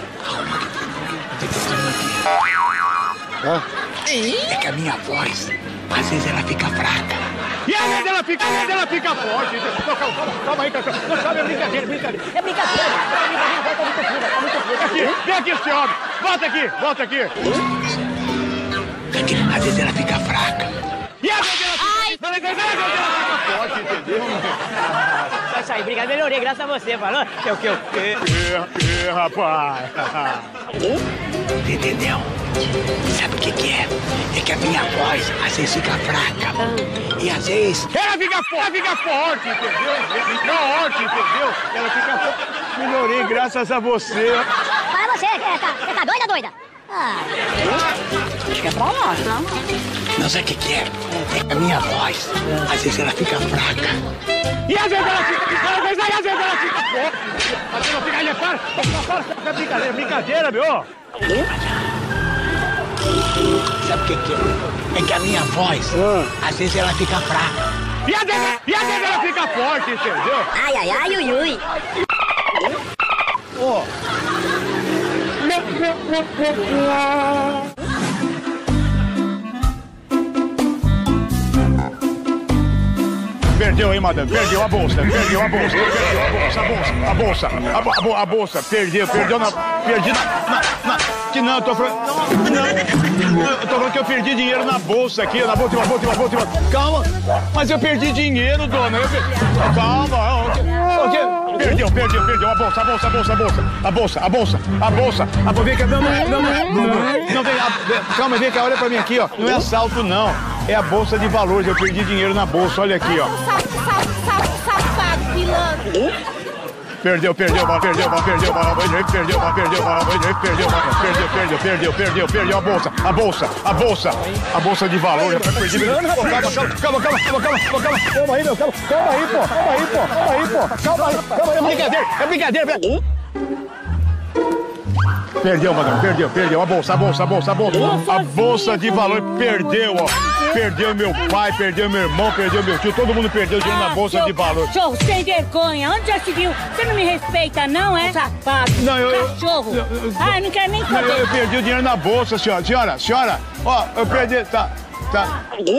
É que a minha voz, às vezes ela fica fraca. E às vezes ela fica, às vezes ela fica forte. Não, calma, calma, calma aí, calma. Não sabe, é brincadeira, brincadeira. É brincadeira. É brincadeira, vai, tá muito frio, tá muito frio. Aqui, vem aqui, esse homem. Volta aqui, volta aqui. É que às vezes ela fica fraca. E às vezes ela fica, às vezes ela fica forte, entendeu? Vai sair, obrigado, melhorei, graças a você, falou? Que é o que eu... Ih, rapaz. Entendeu? Sabe o que que é? É que a minha voz, às vezes fica fraca. E às vezes... Ela fica forte, fica forte, entendeu? Fica forte, entendeu? Ela fica forte. Melhorei graças a você. Para você, é, tá, você tá doida, doida? Ah. Acho que é pra lá, tá? Não sei o que que é. É que a minha voz, às vezes ela fica fraca. E às vezes ela fica, às vezes, às vezes ela fica forte. Às vezes ela fica, aí, para, para, para, é brincadeira, brincadeira, meu. Sabe o que que é? É que a minha voz, às vezes ela fica fraca. E às vezes, e às vezes ela fica forte, entendeu? Ai, ai, ai, ui, ui. Ó. Perdeu, hein, madame? Perdeu a bolsa, perdeu a bolsa, perdeu a bolsa, a bolsa, a bolsa, a, bo a, bo a bolsa, perdeu, perdeu na, perdi na, na, na Que não, eu tô falando... Não, não, eu tô falando que eu perdi dinheiro na bolsa aqui, na bolsa, na bolsa, na bolsa, calma. Mas eu perdi dinheiro, dona. Eu perdi... Calma. O quê? Perdeu, perdeu, perdeu. A bolsa, a bolsa, a bolsa, a bolsa. A bolsa, a bolsa, a bolsa. A bolsa, vem cá, não, não, não, não, não, não vem, a, calma, vem cá, olha pra mim aqui, ó. Não é assalto, não. É a bolsa de valores. Eu perdi dinheiro na bolsa, olha aqui, ó. Safado, pilantra. Perdeu, perdeu, perdeu, perdeu, perdeu, perdeu, perdeu, perdeu, perdeu, perdeu, perdeu, perdeu, perdeu a bolsa, a bolsa, a bolsa, a bolsa de valor. Calma, calma, calma, calma, calma, calma, calma aí, meu, calma, calma aí, pô, calma aí, pô, calma aí, pô, calma aí, calma aí, é brincadeira, é brincadeira, velho. Perdeu, mano, perdeu, perdeu a bolsa, a bolsa, a bolsa, a bolsa, a bolsa de valor, perdeu, ó. Perdeu meu pai, perdeu meu irmão, perdeu meu tio, todo mundo perdeu dinheiro ah, na bolsa de valor. Cachorro, sem vergonha, onde já se viu? Você não me respeita, não, é? Safado. Não, eu... Cachorro. Eu, eu, eu, ah, eu não quero nem saber. Eu, eu perdi o dinheiro na bolsa, senhora. Senhora, senhora, ó, eu perdi, tá, tá...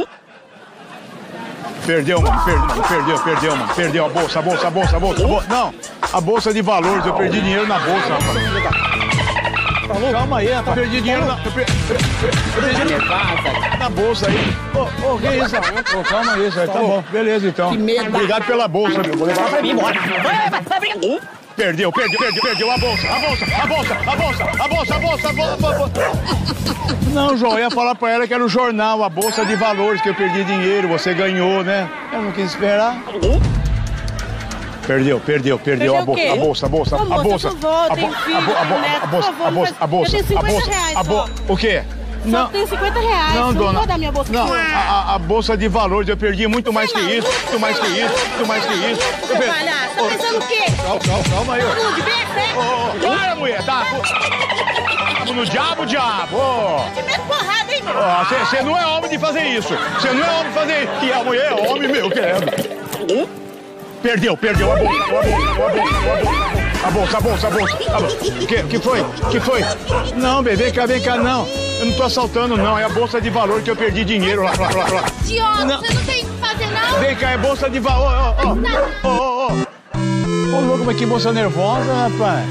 Perdeu, mano, perdeu, perdeu, perdeu, mano, perdeu a bolsa, a bolsa, a bolsa, a bolsa, a bolsa. Não, a bolsa de valores, eu perdi dinheiro na bolsa, rapaz. Calma aí, rapaz. Perdi dinheiro na... Eu perdi dinheiro na bolsa aí. Ô, ô, que isso? Ô, calma aí, tá bom. Beleza, então. Que medo. Obrigado pela bolsa, meu. Vou levar pra mim, bora. Perdeu, perdeu, perdeu, perdeu a bolsa, a bolsa, a bolsa, a bolsa, a bolsa, a bolsa, a bolsa, a bolsa. Não, João, eu ia falar pra ela que era o jornal, a bolsa de valores, que eu perdi dinheiro, você ganhou, né? Eu não quis esperar. Perdeu, perdeu, perdeu a bolsa, a bolsa, a bolsa, a bolsa, a bolsa, a bolsa, a bolsa, a bolsa, a bolsa, a bolsa, o quê? Não, tenho cinquenta reais. Não, dona. Não vou dar minha bolsa. Não, a, a bolsa de valores eu perdi muito mais que isso, muito mais que isso, muito mais que isso. Seu palhaço, tá pensando o quê? Calma, calma, calma aí. Tudo de bem, para, mulher, tá? Vamos no diabo, diabo. Que medo porrada, hein, meu? Você não é homem de fazer isso. Você não é homem de fazer isso. E a mulher é homem, meu, querendo. Perdeu, perdeu a bolsa, a bolsa, a bolsa, a bolsa, a bolsa, a bolsa. O que, que foi? O que foi? Não, bebê, vem cá, vem cá, não. Eu não tô assaltando, não. É a bolsa de valor que eu perdi dinheiro lá, lá, lá, lá. Idiota, não. Você não tem o que fazer, não? Vem cá, é bolsa de valor. Ó, ó, ó, ó, ó. Ô, louco, mas que bolsa nervosa, rapaz.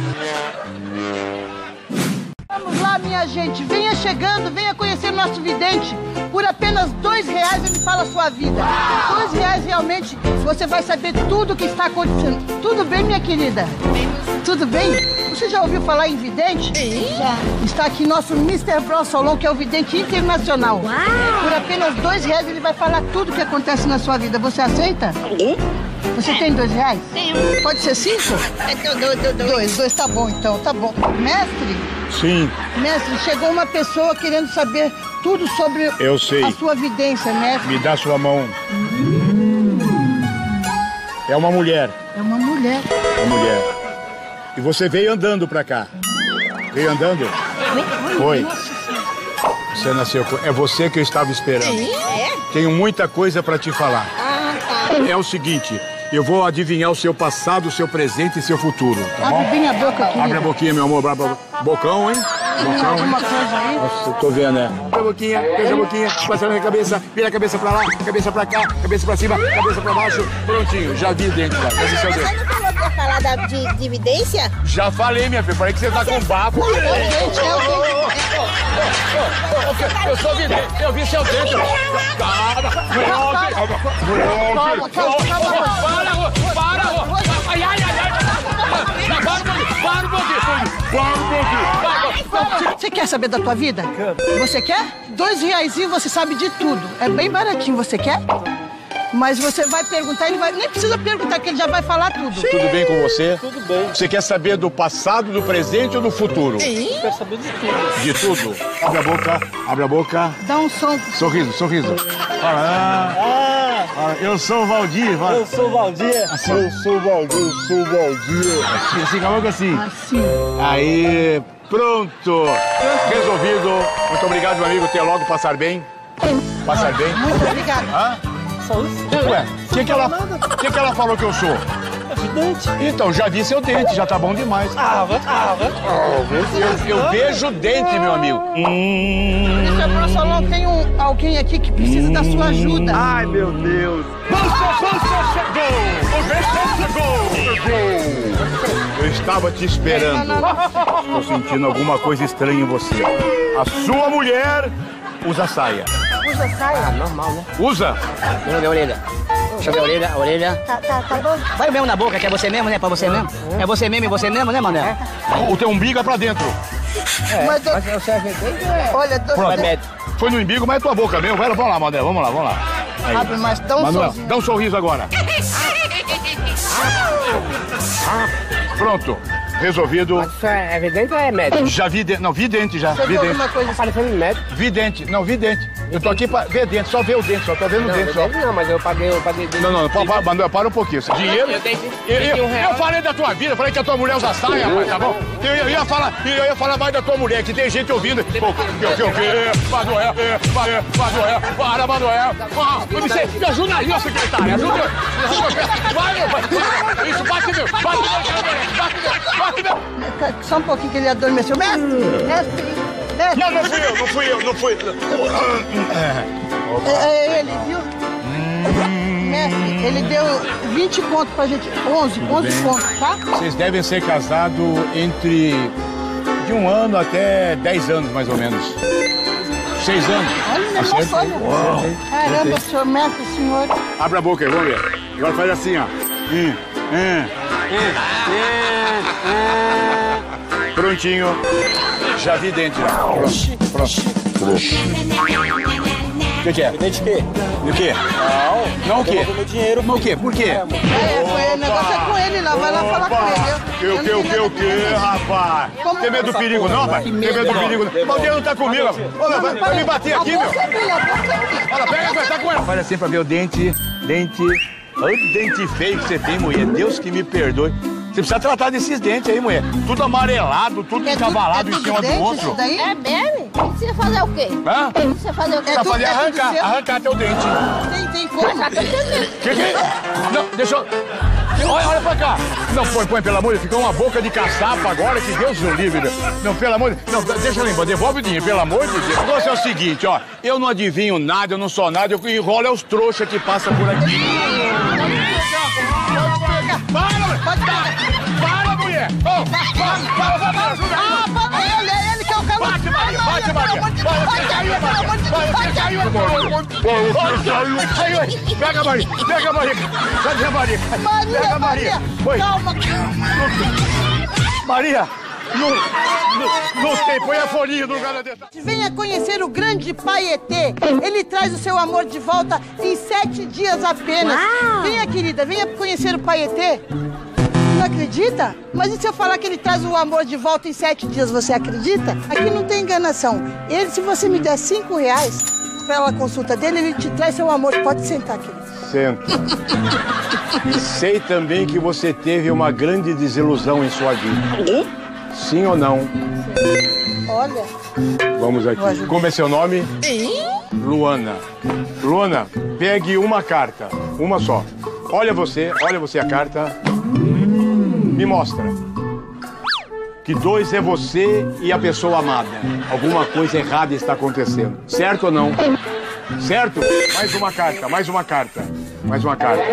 Vamos lá, minha gente. Venha chegando, venha conhecer nosso vidente. Por apenas dois reais ele fala a sua vida. Dois reais realmente você vai saber tudo o que está acontecendo. Tudo bem, minha querida? Tudo bem? Você já ouviu falar em vidente? Já. Está aqui nosso mister Bron Solon, que é o vidente internacional. Uau. Por apenas dois reais ele vai falar tudo o que acontece na sua vida. Você aceita? Você é. Tem dois reais? Tenho. Pode ser cinco? É, do, do, do, dois. Dois, dois, tá bom então, tá bom. Mestre? Sim. Mestre, chegou uma pessoa querendo saber tudo sobre Eu sei. a sua vidência, mestre. Me dá sua mão. É uma mulher. É uma mulher. É uma mulher. E você veio andando pra cá. Veio andando? Foi. Você nasceu com... É você que eu estava esperando. É? Tenho muita coisa pra te falar. Ah, tá. É o seguinte, eu vou adivinhar o seu passado, o seu presente e seu futuro, tá bom? Abre bem a boca, querida. Abre a boquinha, meu amor. Bocão, hein? Bocão, hein? Uma coisa aí. Nossa, eu tô vendo, né? Abre a boquinha, fecha a boquinha, passa na minha cabeça, vira a cabeça pra lá, cabeça pra cá, cabeça pra cima, cabeça pra baixo. Prontinho, já vi dentro lá. Cadê seu dedo? Você não falou pra falar da, de, de evidência? Já falei, minha filha. Falei que você tá com bafo. Eu sou vidente, eu vi seu dedo. Calma, calma, calma, calma. Para, para, ai, ai, ai, ai. Para um pouquinho, para um pouquinho, para um pouquinho. Você quer saber da tua vida? Você quer? Dois reaisinhos você sabe de tudo. É bem baratinho, você quer? Mas você vai perguntar, ele vai... Nem precisa perguntar, que ele já vai falar tudo. Sim. Tudo bem com você? Tudo bem. Você quer saber do passado, do presente ou do futuro? Sim. Eu quero saber de tudo. De tudo? Abre a boca, abre a boca. Dá um som. Sorriso, sorriso. Ah, ah, eu sou o Valdir. Vai. Eu sou o Valdir. Assim. Eu sou o Valdir, eu sou o Valdir. Assim, assim, com a boca assim. Assim. Aí, pronto. Resolvido. Muito obrigado, meu amigo. Até logo, passar bem. Passar bem. Muito obrigado. Hã? Só isso? Ué, o que, que, ela, que, que ela falou que eu sou? É vidente. Então, já vi seu dente, já tá bom demais. Ah, vai, ah, vai. Eu, eu vejo o dente, meu amigo. Hum. mister Bron Solon, tem um, alguém aqui que precisa hum. da sua ajuda. Ai, meu Deus. Bolsa, bolsa, chegou! O bolsa chegou! Chegou! estava te esperando. Não, não, não. Tô sentindo alguma coisa estranha em você. A sua mulher usa saia. Usa saia? Ah, normal, né? Usa? Deixa eu ver a orelha. Deixa eu ver a orelha, a orelha. Tá, tá, tá bom. Vai mesmo na boca, que é você mesmo, né? Pra você mesmo. É você mesmo e você mesmo, né, Mané? O teu umbigo é pra dentro. É, Mas, mas eu sei é... Olha, do... Pronto. Foi no umbigo, mas é tua boca mesmo. Vai, vamos lá, Mané, vamos lá, vamos lá. Aí. Abre, mas dá um Manuel, sorriso. dá um sorriso agora. Pronto. Resolvido. Mas isso é vidente ou é médico? Já vi dente. Não, vi dente já. Você vi viu dente. alguma coisa? Parecendo médico. Vi dente. Não, vi dente. Eu tô aqui pra ver dente, só ver o dente, só tô vendo o Não, dente só. não, mas eu paguei, eu paguei. Não, não, para, para, Manuel, para um pouquinho. Esse dinheiro. Eu dei Eu, vinte e eu, um reais. eu falei da tua vida, falei que a tua mulher usa saia, rapaz, tá bom? Eu, eu ia falar, eu ia falar mais da tua mulher, que tem gente ouvindo. Pô, o que, o que, o que? Manuel, é, Manuel, Manuel, para, Manuel. Ah, você, me ajuda aí, ó, secretária, ajuda. Vai, meu, vai. Isso, bate meu, bate meu, bate meu, bate meu. Só um pouquinho que ele adormeceu. Mestre, mestre, mestre. Não, não fui eu, não fui eu, não fui eu. É, é ele, viu? Mestre, ele deu vinte contos pra gente. onze, onze contos, tá? Vocês devem ser casados entre de um ano até dez anos, mais ou menos. Seis anos. Olha o negócio, olha. Uau. Caramba, senhor mestre, senhor. Abre a boca aí, vamos ver. Agora faz assim, ó. Hum, hum. Prontinho. Já vi dentro. Já. Pronto. Pronto. O que, que é? Dente o quê? O quê? Não. Não o quê? Meu dinheiro. Mas o quê? Por quê? É, foi, o negócio é com ele lá, vai lá falar com ele. O que, o que, o que, rapaz? Como Tem medo do perigo, não, rapaz? Tem medo do perigo, não. Mas o dinheiro não tá comigo, rapaz. Olha, vai, vai me bater aqui, meu. Olha, pega, vai, tá com ela. Olha assim pra ver o dente, dente. Olha o dente feio que você tem, mulher. Deus que me perdoe. Você precisa tratar desses dentes aí, mulher. Tudo amarelado, tudo É encavalado tudo- é em cima tudo do dente outro. isso daí? É mesmo? Precisa fazer o quê? Hã? Precisa fazer o quê? É Pra tudo- fazer é tudo arrancar, seu? arrancar teu dente. Tem, tem como. Que que é? Não, deixa eu... Olha, olha pra cá. Não, põe, põe, pelo amor de Deus. Ficou uma boca de caçapa agora, que Deus o livre. Meu. Não, pelo amor de Deus. Não, deixa eu lembrar, devolve o dinheiro, pelo amor de Deus. O negócio é o seguinte, ó. Eu não adivinho nada, eu não sou nada, eu enrolo é os trouxas que passam por aqui. Para, Pode parar. para, mulher! Oh, para, para, para, para, ajuda aí. Ah, para ele, é ele que é o cara. Bate, Maria, bate, Maria. Vai, caiu, vai, caiu, vai, caiu. Pega, Maria, pega, Maria. Cadê a Maria? Maria, Pega, Maria. Foi. Calma, Maria, não, não, não sei, põe a folhinha no lugar dessa. venha conhecer o grande Paetê. Ele traz o seu amor de volta em sete dias apenas. Uau. Venha, querida, venha conhecer o Paetê. Não acredita? Mas e se eu falar que ele traz o amor de volta em sete dias, você acredita? Aqui não tem enganação. Ele, se você me der cinco reais pela consulta dele, ele te traz seu amor. Pode sentar, querido. Senta. Sei também que você teve uma grande desilusão em sua vida. Sim ou não? Olha. Vamos aqui. Como é seu nome? Luana. Luana, pegue uma carta. Uma só. Olha você, olha você a carta. Me mostra. Que dois é você e a pessoa amada. Alguma coisa errada está acontecendo. Certo ou não? Certo? Mais uma carta, mais uma carta. Mais uma carta.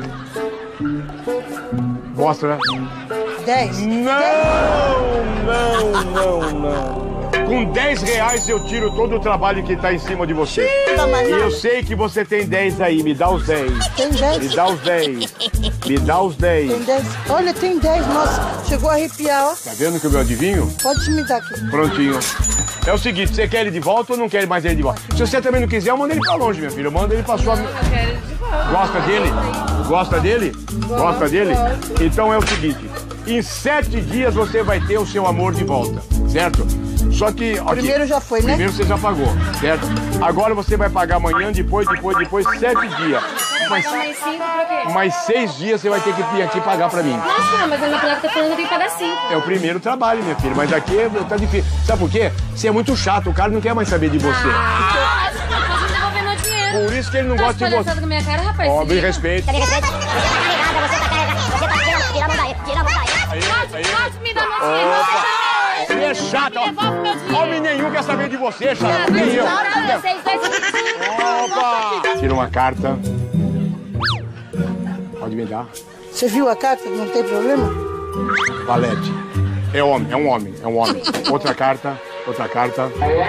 Mostra. Dez. Não, não, não, não. Com dez reais eu tiro todo o trabalho que está em cima de você. Tá, mas E não. eu sei que você tem dez aí, me dá os dez. Tem dez? Me dá os dez. Me dá os dez. Tem dez. Olha, tem dez. Nossa, chegou a arrepiar, ó. Tá vendo que o meu adivinho? Pode me dar aqui. Prontinho. É o seguinte, você quer ele de volta ou não quer mais ele de volta? Se você também não quiser, eu mando ele pra longe, minha filha. Eu mando ele pra sua... Gosta dele? Gosta dele? Gosta dele? Então é o seguinte, em sete dias você vai ter o seu amor de volta, certo? Só que... Aqui, Primeiro já foi, né? Primeiro você já pagou, certo? Agora você vai pagar amanhã, depois, depois, depois, sete dias. Mas, Mais cinco pra quê? mais seis dias você vai ter que vir aqui pagar pra mim. Nossa, mas a minha placa tá falando que eu tenho que pagar cinco. É o primeiro trabalho, minha filha, mas aqui tá difícil. Sabe por quê? Você é muito chato, o cara não quer mais saber de você. Ah, você não pode me devolver meu dinheiro. Por isso que ele não gosta de você. Tá com a minha cara, rapaz? Ó, se bem liga. respeito. Você tá carregada, você tá carregada. Você tá tira, tira a mão daí, tira a mão daí. Pode, pode me dar meu dinheiro. Opa! Ele é chato, ó. Devolve meu dinheiro. Homem nenhum quer saber de você, chato. Ah, Nem eu. não, vocês dois... Opa! Tira uma carta. Pode me dar. Você viu a carta? Não tem problema? Valete. É homem, é um homem, é um homem. Outra carta, outra carta.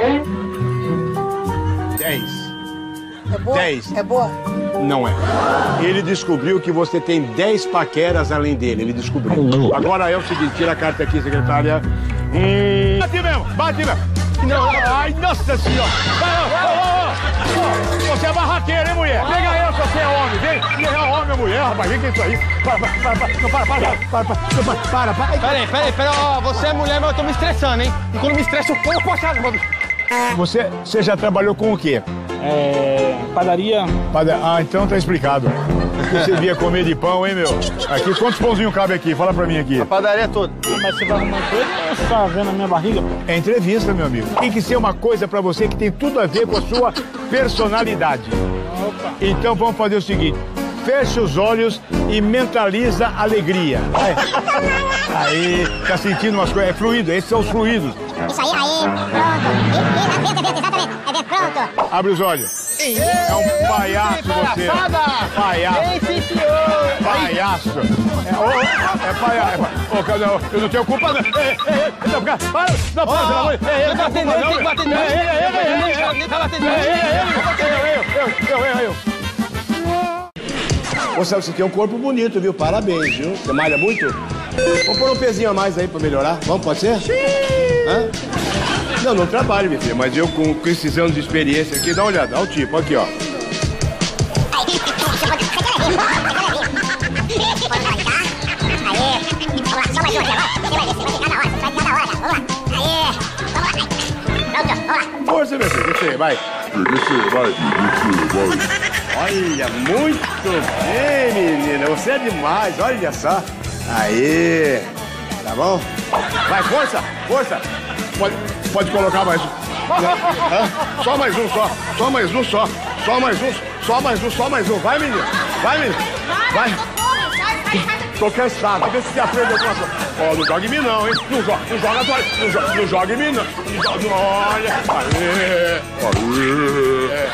Dez. É boa? Dez. É boa? Não é. Ele descobriu que você tem dez paqueras além dele. Ele descobriu. Agora é o seguinte, tira a carta aqui, secretária. Hum... Bate mesmo, bate mesmo. Não, ai, nossa senhora. Vai, ó, ó, ó. Você é barraqueira, hein, mulher? Pega eu, se você é homem. Vem, vem, é homem ou mulher, rapaz. Vem que é isso aí. Para, para, para, para, para, para, para, para, para, para. Peraí, peraí, peraí. Ó, você é mulher, mas eu tô me estressando, hein? E quando me estresso, eu corro pra casa. Você, você já trabalhou com o quê? É... padaria. Pada... Ah, então tá explicado. Você devia comer de pão, hein, meu? Aqui, quantos pãozinhos cabe aqui? Fala pra mim aqui. A padaria toda. Ah, mas você vai arrumar coisa ou você tá vendo a minha barriga? É entrevista, meu amigo. Tem que ser uma coisa pra você que tem tudo a ver com a sua personalidade. Opa. Então vamos fazer o seguinte. Fecha os olhos e mentaliza alegria. Vai. Aí, tá sentindo umas coisas. É fluido, esses são os fluidos. Isso aí, aí, pronto. Vento, vento, exatamente. É vento, pronto. Abre os olhos. É um palhaço você. Palhaço. Sim, senhor. Palhaço. É, oh, é palhaço. Oh, não, eu não tenho culpa, não. Ei, ei, ei, não, para. Não, para, pelo amor de Deus. Não tá atendendo, tem que bater nele. Nem tá batendo Eu, eu, eu, eu. Ô, Celso, você tem um corpo bonito, viu? Parabéns, viu? Você malha muito? Vamos pôr um pezinho a mais aí pra melhorar. Vamos, pode ser? Sim! Hã? Não, não trabalho, minha filha, mas eu com, com esses anos de experiência aqui, dá uma olhada, olha o tipo, aqui, ó. Força, meu filho, desce aí, vai. Desce aí, vai, desce aí, vai. Olha, muito bem, menina, você é demais, olha só. Aí, tá bom? Vai, força, força. Pode, pode colocar mais um. Hã? Só mais um, só. Só mais um, só. Só mais um, só mais um, só mais um. Vai, menino. Vai, menino. Vai. Tô cansado. Vê se você aprende alguma coisa. Ó, oh, não joga em mim não, hein? Não joga, não joga, não joga, não joga em mim não. Não joga, olha. Aê. Aê. É.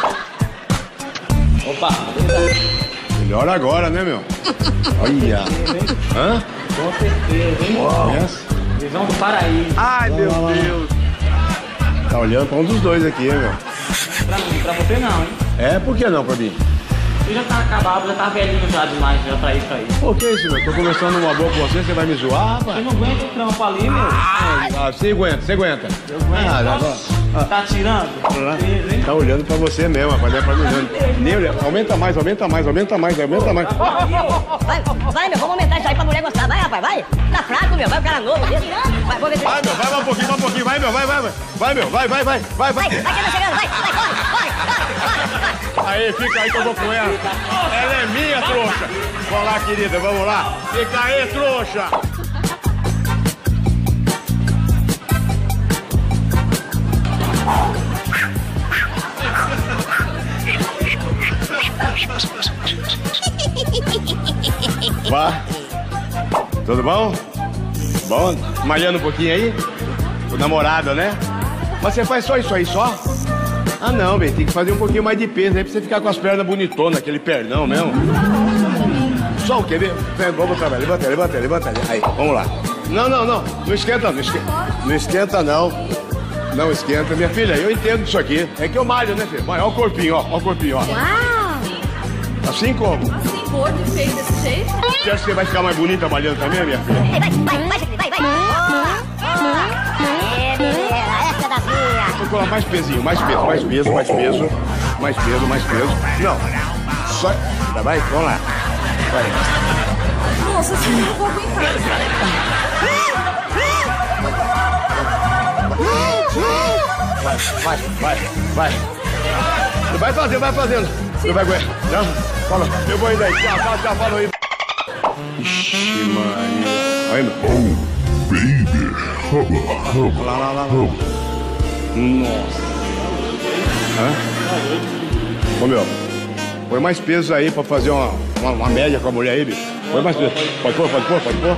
Opa. Melhor agora, né, meu? Olha. Hã? Com certeza, hein? Uau. Yes. Visão do paraíso. Ai, meu Deus. Tá olhando pra um dos dois aqui, meu. Pra mim, pra você não, hein? É, por que não pra mim? Você já tá acabado, já tá velhinho já demais, já pra isso aí. Pô, que isso, meu? Tô conversando numa boa com você, você vai me zoar, rapaz? Você não aguenta o trampo ali, meu? Ah, ah, você aguenta, você aguenta. Eu aguento. Ah, agora. Ah. Tá tirando? Tá olhando pra você mesmo, rapaz, não é pra mim não. Nem olhar. Aumenta mais, aumenta mais, aumenta mais, aumenta mais. Vai, vai, meu, vamos aumentar isso aí pra mulher gostar. Vai, rapaz, vai. Tá fraco, meu, vai, o cara novo desse. Vai, vou ver se... Vai, meu, vai, vai um pouquinho, vai um pouquinho, vai, meu, vai, vai, vai. Vai, meu, vai, vai, vai, vai, vai. Vai, vai, que eu tô chegando, vai, vai, corre, corre, corre, corre. Aí, fica aí que eu vou com ela. Ela é minha, trouxa. Vamos lá, querida, vamos lá. Fica aí, trouxa. Vá. Tudo bom? Bom? Malhando um pouquinho aí? O namorado, né? Mas você faz só isso aí, só? Ah, não, bem, tem que fazer um pouquinho mais de peso aí pra você ficar com as pernas bonitonas, aquele pernão mesmo. Só o quê? Vem, vamos trabalhar. Levanta, levanta, levanta. Aí, vamos lá. Não, não, não. Não esquenta, não esquenta. Não esquenta, não. Não esquenta. Minha filha, eu entendo isso aqui. É que eu malho, né, filha? Olha o corpinho, ó. Olha o corpinho, ó. Uau! Assim como? Assim, gordo e feio desse jeito? Você acha que você vai ficar mais bonita malhando também, minha filha? Vai, vai, vai, vai, vai. É, menina, essa da minha. Vou colocar mais pezinho, mais peso, mais peso, mais peso. Mais peso, mais peso. Não. Só. Tá, vai? Vamos lá. Vai. Nossa, assim, eu não vou aguentar. Vai, vai, vai, vai. Você vai fazendo, vai fazendo. Você vai aguentar. Não? Fala, eu vou indo aí. Já, já, já falou aí. Ixi, Maria. Aí, meu. Oh, baby. Hubba, lá, lá, lá, lá. Nossa. Hã? Ô, meu. Põe mais peso aí pra fazer uma, uma, uma média com a mulher aí, bicho. Põe mais peso. Pode pôr, pode pôr, pode pôr.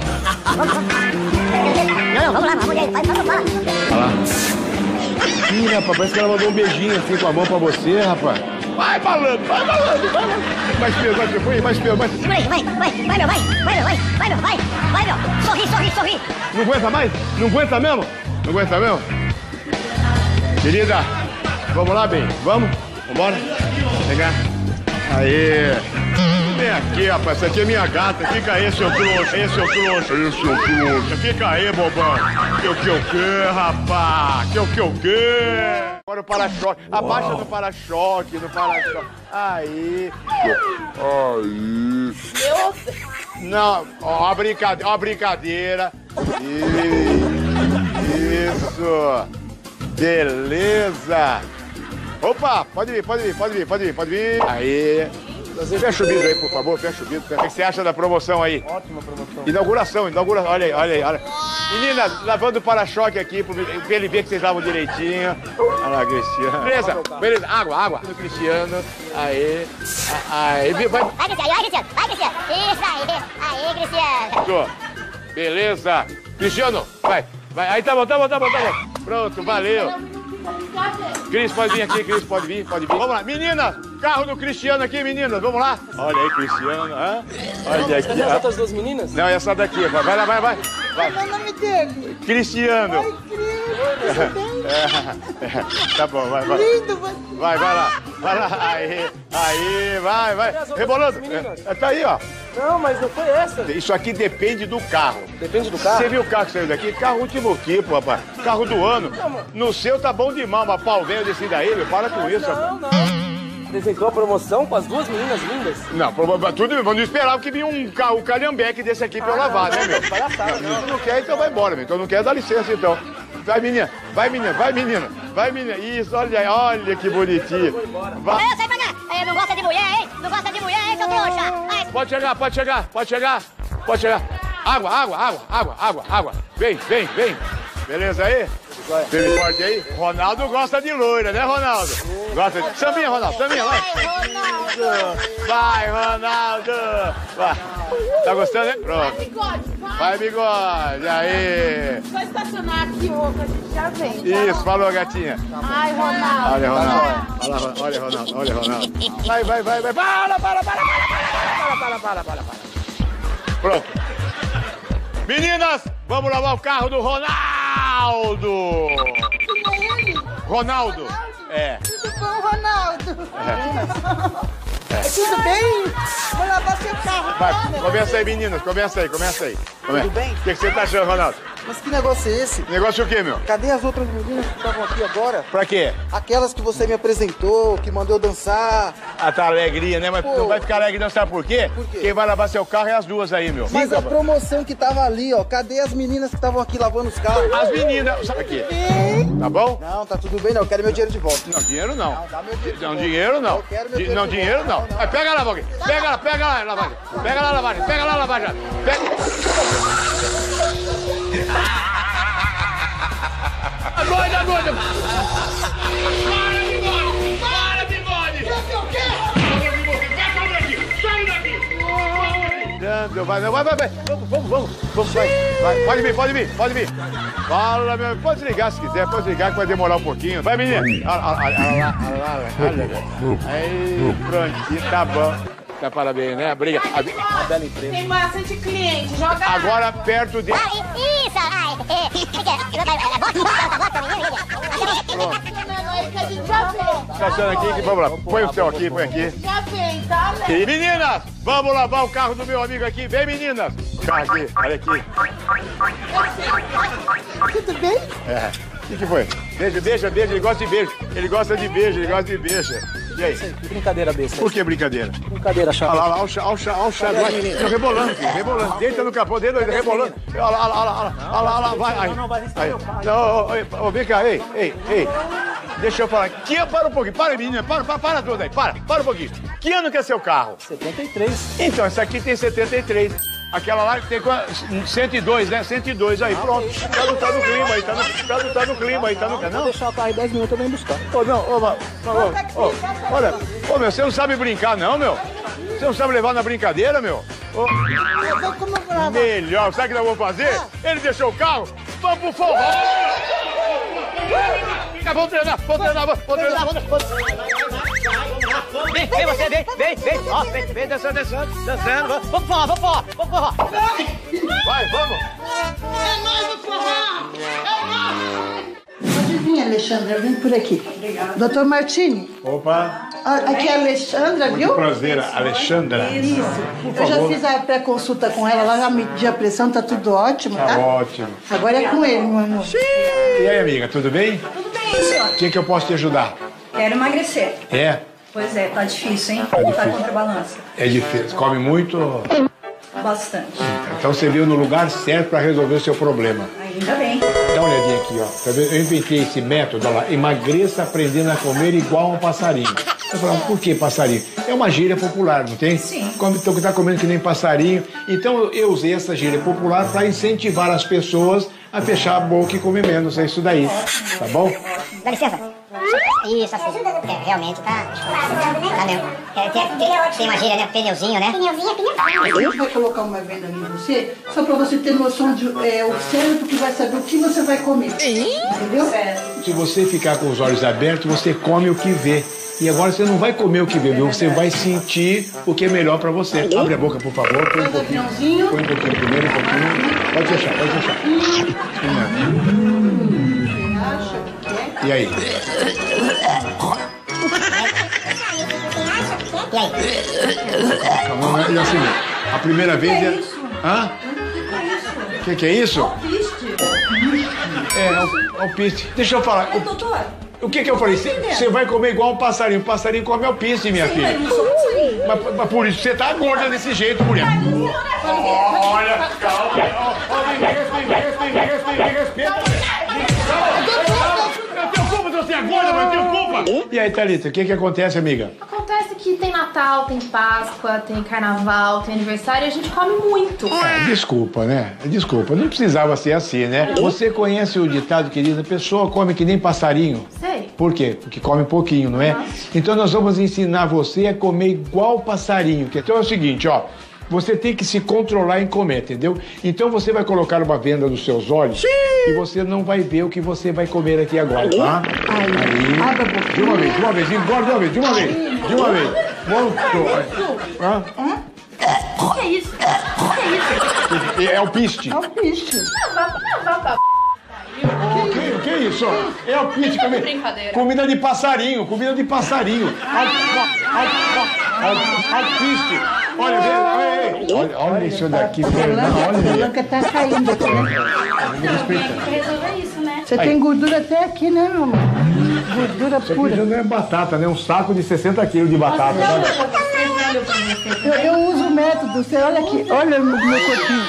Não, não, vamos lá, vamos aí. Vai, vai, vai. Olha lá. Ih, rapaz, parece que ela mandou um beijinho assim com a mão pra você, rapaz. Vai, malandro, vai, malandro, vai, malandro. Mais peso, mais peso, foi, mais peso, mais peso. Segura aí, vai, vai, vai, meu, vai, vai, meu, vai, vai, meu, vai, vai, meu. Sorri, sorri, sorri. Não aguenta mais? Não aguenta mesmo? Não aguenta mesmo? Querida, vamos lá, bem, vamos? Vambora? Pegar. Aê. Vem aqui, rapaz, essa aqui é minha gata. Fica aí, seu trouxa, aí, seu trouxa, aí, seu trouxa. Fica aí, bobão. Que o que eu quero, rapaz? Que o que eu quero? Agora o para-choque. Abaixa no para-choque, no para-choque. Aí. Aí. Não, ó, a brincadeira, ó, a brincadeira. Isso. Beleza. Opa, pode vir, pode vir, pode vir, pode vir, pode vir. Aí. Fecha o vidro aí, por favor, fecha o vidro. O que você acha da promoção aí? Ótima promoção. Inauguração, inauguração. Olha aí, olha aí, olha. Menina, lavando o para-choque aqui, pra ele ver que vocês lavam direitinho. Olha lá, Cristiano. Beleza, beleza. Água, água. No Cristiano. Aí. Aí. Vai, vai, Cristiano, vai, Cristiano. Vai, Cristiano. Isso aí. Aí, Cristiano. Beleza. Cristiano, vai. Vai. Aí, tá bom, tá bom, tá bom, tá bom. Pronto, valeu. Cris, pode vir aqui, Cris, pode vir, pode vir. Vamos lá, meninas, carro do Cristiano aqui, meninas, vamos lá. Olha aí, Cristiano, hã? Olha aqui. Cadê as outras duas meninas? Não, essa daqui, vai, vai lá, vai, vai. Qual é o nome dele? Cristiano. Ai, Cris, é, é, tá bom, vai, vai. Lindo, vai. Vai, vai lá, vai lá, aí, aí, vai, vai. Rebolando, é, tá aí, ó. Não, mas não foi essa. Isso aqui depende do carro. Depende do carro? Você viu o carro que saiu daqui? Carro último tipo, rapaz. Carro do ano. No seu tá bom demais, mas pau velho desse daí, meu. Para com isso, rapaz. Não, não. Apresentou a promoção com as duas meninas lindas? Não, tudo, eu não esperava que vinha um, um calhambeque desse aqui pra eu lavar, né, meu? Palhaçada, não, não, não quer, então vai embora, meu. Então não quer, dá licença, então. Vai, menina, vai, menina, vai, menina. Vai, menina. Isso, olha aí, olha que bonitinho. Vai. Eu sei pra cá. Eu não gosta de mulher, hein? Não gosta de mulher, hein, seu trouxa? Pode chegar, pode chegar, pode chegar. Pode chegar. Água, água, água, água, água, água. Vem, vem, vem. Beleza aí? Firme forte aí. Ronaldo gosta de loira, né, Ronaldo? Gosta de... Sambinha, Ronaldo, sambinha, vai. Vai, Ronaldo. Vai. Tá gostando, né? Pronto. Vai, bigode, vai. Vai, bigode. Aí. Só estacionar aqui, ô, que a gente já vem. Tá? Isso, falou, gatinha. Ai, Ronaldo. Olha, Ronaldo. Olha, olha, Ronaldo. Olha, Ronaldo. Vai, vai, vai, vai. Para, para, para, para, para, para, para, para, para. Pronto. Meninas, vamos lavar o carro do Ronaldo. Quem é ele? Ronaldo. É. Tudo bom, Ronaldo? É. É. Tudo bem? Vou lavar seu carro. Vai, começa aí, meninas. Começa aí, começa aí. Come. Tudo bem? O que, que você tá achando, Ronaldo? Mas que negócio é esse? Negócio o quê, meu? Cadê as outras meninas que estavam aqui agora? Pra quê? Aquelas que você me apresentou, que mandou dançar. Ah, tá alegria, né? Mas Pô. não vai ficar alegre não, sabe por quê? Por quê? Quem vai lavar seu carro é as duas aí, meu. Mas Fica, a promoção que tava ali, ó. Cadê as meninas que estavam aqui lavando os carros? As meninas. Aqui. Tá bom? Não, tá tudo bem, não. Eu quero meu dinheiro de volta. Não, dinheiro não. Não, dá meu dinheiro. Não, dinheiro não. Eu quero meu Di- dinheiro Não, de dinheiro volta. não. Não, não. Vai, pega lá, lavagem. Pega lá, pega lá, lavagem. Pega lá, lavagem. Pega lá, lavagem. Pega. Doida, doida! Para, bigode! Para, bigode! O quê? Vai sair daqui! Sai daqui! Dando, vai, não, vai, vai, vai! Vamos, vamos, vamos! Vamos, vai, vai! Pode vir, pode vir, pode vir! Fala, meu, pode ligar se quiser, pode ligar que vai demorar um pouquinho. Vai, menina! Olha lá, olha lá, olha lá. Aí, prontinho, tá bom. Tá, parabéns, né? Briga. A, a bela empresa. Tem bastante cliente, joga. Agora, perto de... Ai, isso, ai, é, Pronto. Que a gente já vem. Tá achando aqui? Que, vamos lá. Põe o seu aqui, põe aqui. Já vem, tá, Léo? E, meninas, vamos lavar o carro do meu amigo aqui. Vem, meninas. Carro aqui, olha aqui. Tudo bem? É. O que, que foi? Beijo, beijo, beijo. Ele gosta de beijo. Ele gosta de beijo, ele gosta de beijo. E aí? Que brincadeira besta. Por que brincadeira? Brincadeira, chata. Olha lá, olha o chá, olha o chá, olha o chá. Vai, rebolando, filho, rebolando. Deita no capô dele, rebolando. Olha lá, olha lá, olha lá, olha lá, olha lá, vai. Aí. Não, não, vai riscar Aí. meu carro. Não, ô, ô, ô, vem cá, ei, ei, ei. Deixa eu falar. Que, para um pouquinho, para, menina, para, para, para tudo aí, para, para um pouquinho. Que ano que é seu carro? setenta e três. Então, essa aqui tem setenta e três. Aquela lá tem cento e dois, né? cento e dois aí, pronto. Tá no, tá no clima aí, tá no, tá no, tá no clima aí, tá no... Vou Não? deixar o carro aí dez minutos, eu venho buscar. Ô, não, ô, ô, ô, ô, olha, ô, meu, você não sabe brincar, não, meu? Você não sabe levar na brincadeira, meu? Ô, Eu vou como lavar. melhor, sabe o que nós vamos fazer? Ele deixou o carro, vamos pro forró! Vamos treinar, vamos treinar, vamos treinar, vamos treinar. vem, vem você, vem, vem, vem. Ó, vem, vem dançando, dançando, dançando. Vamos pro forró, vamos pro forró, vamos pro forró. Vai, vamos. É nóis do forró! É nóis! Pode vir, Alexandra, vem por aqui. Obrigada. Doutor Martini. Opa. Aqui é a Alexandra, Muito viu? prazer, Alexandra. Isso. Por Eu já favor. fiz a pré-consulta com ela, ela já mediu a pressão, tá tudo ótimo, tá? Tá ótimo. Agora é com ele, meu amor. E aí, amiga, tudo bem? Tudo bem, senhor. O que, que eu posso te ajudar? Quero emagrecer. É? Pois é, tá difícil, hein? Tá Tá difícil. contra a balança. É difícil. Come muito? Bastante. Então você veio no lugar certo para resolver o seu problema. Ainda bem. Dá uma olhadinha aqui, ó. Tá vendo? Eu inventei esse método, olha lá. Emagreça aprendendo a comer igual um passarinho. Eu falava, por que passarinho? É uma gíria popular, não tem? Sim. Come, então, tá comendo que nem passarinho. Então eu usei essa gíria popular para incentivar as pessoas a fechar a boca e comer menos. É isso daí. Tá bom? Dá licença. Isso, assim. É, realmente tá. Tá mesmo. É, tem, tem, tem uma gíria, né? Pneuzinho, né? Pneuzinho é pneuzinho. A gente vai colocar uma venda em você, só pra você ter noção de é, o cérebro que vai saber o que você vai comer. Entendeu? Se você ficar com os olhos abertos, você come o que vê. E agora você não vai comer o que vê, viu? Você vai sentir o que é melhor pra você. Abre a boca, por favor. Põe um pouquinho. Põe um pouquinho primeiro, um pouquinho. Pode fechar, pode fechar. E aí? E aí? Calma, é assim, a primeira vez é... Hã? O que, que é isso? É, é o, é o piste. Deixa eu falar. É, doutor. O que que eu falei? Você vai comer igual um passarinho. O passarinho come alpiste, minha Sim, filha. mas eu não sou passarinho. Mas, mas por isso você tá gorda desse jeito, mulher. Olha, calma. Respeita, respeita, respeita. Eu tenho culpa de você é gorda, mas eu tenho culpa. E aí, Thalita, o que que acontece, amiga? Acontece que tem Natal, tem Páscoa, tem Carnaval, tem aniversário e a gente come muito. Ah, desculpa, né? Desculpa, não precisava ser assim, né? Você conhece o ditado que diz, a pessoa come que nem passarinho? Sei. Por quê? Porque come pouquinho, não é? Então nós vamos ensinar você a comer igual passarinho. Então é o seguinte, ó. Você tem que se controlar em comer, entendeu? Então você vai colocar uma venda nos seus olhos e você não vai ver o que você vai comer aqui agora, tá? Aí. De uma vez, de uma vez, engorda de uma vez, de uma vez, de uma vez. Muito. Hã? O que é isso? O que é isso? É o piste. É o piste. O que, o que é isso? É o piste. Comi... Brincadeira. Comida de passarinho, comida de passarinho. Alpiste. Olha, vê, olha, olha, olha isso daqui, Fernanda, A olha. pelanca tá caindo aqui, né? Tem que resolver isso, né? Você tem gordura até aqui, né, meu amor? Gordura Isso aqui pura. já não é batata, né? Um saco de sessenta quilos de batata. Olha. Eu, eu uso o método, você olha aqui, olha no meu corpinho.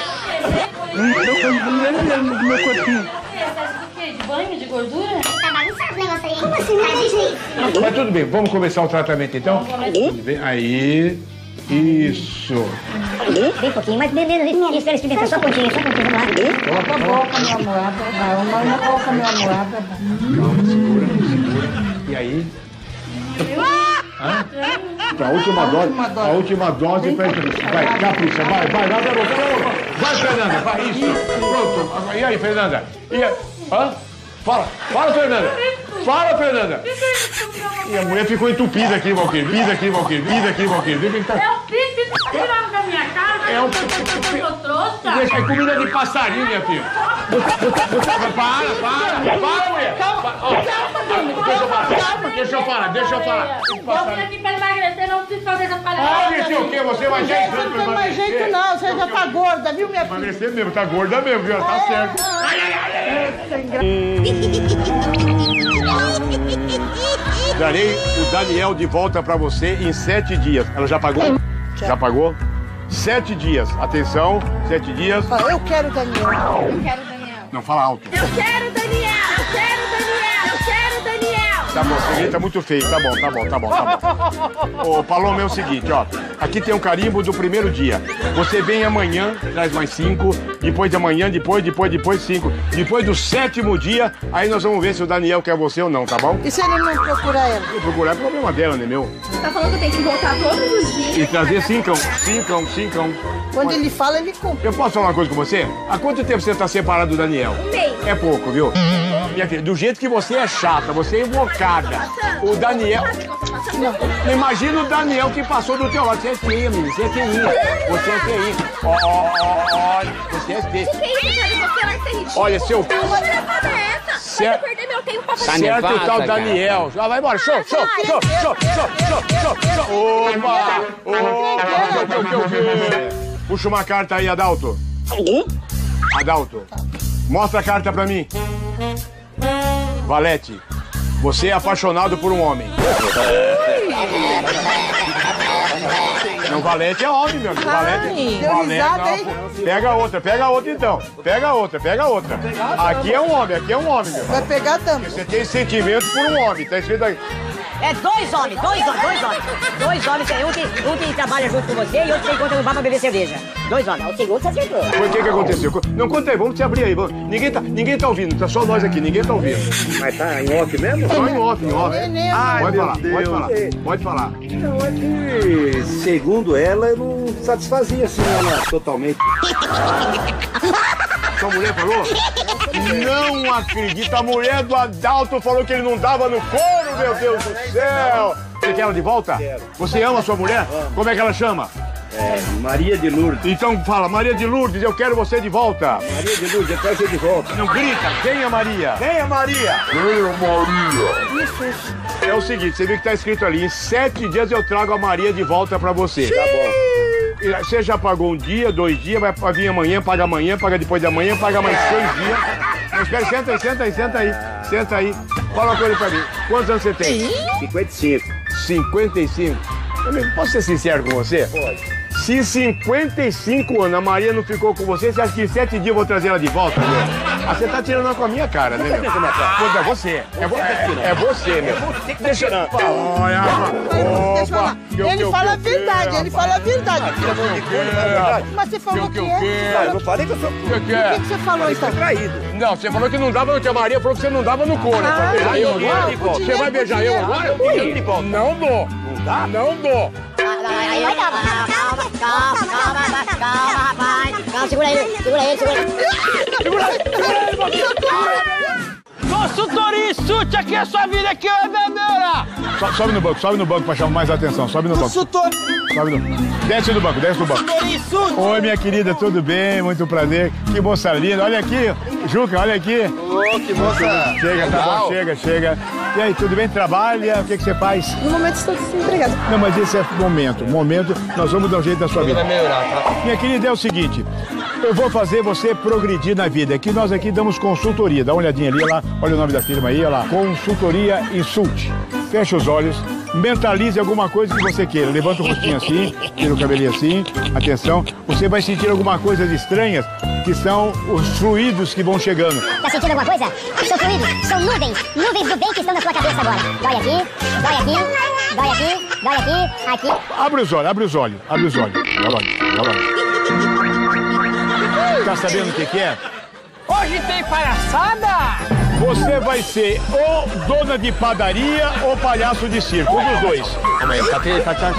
Olha no meu corpinho. De banho, de gordura? Tá bagunçado o negócio aí. Como assim? Não entendi. Mas tudo bem, vamos começar o tratamento então? Tudo bem? Aí, isso. Bem pouquinho, mas beleza, isso, quero experimentar só um pontinho, só um pontinho, vamos lá. Coloca a boca, meu amor. Não, não, não coloca meu amor. Calma, segura, segura. E aí? Hã? Pra última dose, a última dose pra vai, capricha, vai, vai, vai, garoto, vai, Fernanda, vai, isso, pronto. E aí, Fernanda? E aí? Hã? Fala, fala, Fernanda. Fala, Fernanda. E a mulher ficou entupida aqui, Valquírio. Pisa aqui, Valquírio. Pisa aqui, Valquírio. Vê quem tá... É o pipi que tá tirando da minha cara. É o pipi. Eu trouxe. Deixa aí comida de passarinho, minha filha. Para, para, para, mulher. Calma, Deixa eu falar, deixa eu falar, deixa eu falar. Eu vim aqui pra emagrecer, não preciso fazer essa palhaçada. Ah, emagrecer o quê? Você vai Gente, ter não tem mais jeito não, você já tá gorda, viu, minha filha? Emagrecer mesmo, tá gorda mesmo, viu? Tá certo. Darei o Daniel de volta pra você em sete dias. Ela já pagou? Já pagou? Sete dias. Atenção, sete dias. Eu quero o Daniel. Eu quero o Daniel. Não, fala alto. Eu quero o Daniel, eu quero o Daniel, eu quero o Daniel. Tá bom, esse jeito tá muito feio. Tá bom, tá bom, tá bom, tá bom. Ô, Paloma, é o seguinte, ó. Aqui tem um carimbo do primeiro dia. Você vem amanhã, traz mais cinco. Depois de amanhã, depois, depois, depois cinco. Depois do sétimo dia, aí nós vamos ver se o Daniel quer você ou não, tá bom? E se ele não procurar ela? Se procurar é problema dela, não é meu? Você tá falando que eu tenho que voltar todos os dias? E trazer cincão, cincão, cincão. Quando ele fala, ele cumpre. Eu posso falar uma coisa com você? Há quanto tempo você tá separado do Daniel? Um mês. É pouco, viu? Minha filha, do jeito que você é chata, você é invocada. O Daniel... Não, imagina o Daniel que passou do teu lado. Você é feia, menina. Você é feinha. Você é feinha. Ó, ó, ó, olha. Você é feia. Olha, seu... Certo, perder meu tempo pra fazer certo o tal Daniel. Já vai embora. Show, show, show, show, show, show, show, show. Opa! Opa! Puxa uma carta aí, Adalto. Adalto, mostra a carta pra mim. Valete, você é apaixonado por um homem. Não, Valete é homem, meu amigo. Valete, Valete não, pega outra, pega outra então. Pega outra, pega outra. Aqui é um homem, aqui é um homem, meu. Vai pegar também. Você tem sentimento por um homem, tá escrito aí. É dois homens, dois homens, dois homens. Dois homens, um que, um que trabalha junto com você e outro que você encontra no bar pra beber cerveja. Dois homens, o segundo você acertou. O que que aconteceu? Não, conta aí, vamos te abrir aí. Vamos. Ninguém, tá, ninguém tá ouvindo, tá só nós aqui, ninguém tá ouvindo. Mas tá em off mesmo? Só em off, em off. Ai, pode, falar, Deus. pode falar, pode falar. Não, é que, segundo ela, eu não satisfazia assim ela totalmente. Sua mulher falou? Não acredito, a mulher do Adalto falou que ele não dava no couro, meu Deus do céu! Você quer ela de volta? Quero. Você ama a sua mulher? Amo. Como é que ela chama? É, Maria de Lourdes. Então fala, Maria de Lourdes, eu quero você de volta. Maria de Lourdes, eu quero você de volta. Não grita, venha Maria. Venha Maria. Venha Maria. Isso. É o seguinte, você viu que tá escrito ali, em sete dias eu trago a Maria de volta pra você. Tá bom. Você já pagou um dia, dois dias, vai vir amanhã, paga amanhã, paga depois de amanhã, paga mais seis dias. Mas espera, senta aí, senta aí, senta aí, senta aí. Fala uma coisa pra mim, quantos anos você tem? cinquenta e cinco. cinquenta e cinco? Amigo, posso ser sincero com você? Pode. Se cinquenta e cinco anos a Maria não ficou com você, você acha que em sete dias eu vou trazer ela de volta, meu? Ah, você tá tirando com a minha cara, né, meu? Pô, é você. É, vo é, é você, meu. Você que tá tirando. Olha, opa. Ele fala a verdade, ele fala a verdade. Mas você falou que é. Eu não falei que eu sou... O que O que você falou, então? traído. Não, você falou que não dava no teu Maria, falou que você não dava no couro. Ah, Pra beijar eu agora? podia, Você vai beijar eu podia. agora? Podia. Não dou. Não dá? Não dou. Calma, calma, calma, calma, calma, rapaz. Calma, segura ele, segura ele, segura ele. Segura ele, segura ele, segura ele. Consultoria Insult, aqui é sua vida, aqui é bebeira. So, sobe no banco, sobe no banco pra chamar mais atenção. Sobe no banco. Consultor. Sobe no... Desce do banco, desce do banco. Consultoria Insult. Oi, minha querida, tudo bem? Muito prazer. Que moça linda. Olha aqui, Juca, olha aqui. Ô, que moça. Chega, tá bom, chega, chega. E aí, tudo bem? Trabalha? O que, que você faz? No momento estou desempregada. Não, mas esse é momento. Momento, nós vamos dar um jeito da sua vida. Vai melhorar, tá? Minha querida, é o seguinte. Eu vou fazer você progredir na vida. Aqui nós aqui damos consultoria. Dá uma olhadinha ali, lá. Olha o nome da firma aí, olha lá. Consultoria Insult. Fecha os olhos. Mentalize alguma coisa que você queira. Levanta o rostinho assim, tira o cabelinho assim. Atenção. Você vai sentir alguma coisa estranhas, que são os fluidos que vão chegando. Tá sentindo alguma coisa? São fluidos, são nuvens, nuvens do bem que estão na sua cabeça agora. Dói aqui, dói aqui, dói aqui, dói aqui, aqui. Abre os olhos, abre os olhos, abre os olhos. Olha olha, olha olha. Tá sabendo o que que é? Hoje tem palhaçada. Você vai ser ou dona de padaria ou palhaço de circo, um dos dois. Calma aí, tá aqui, tá aqui.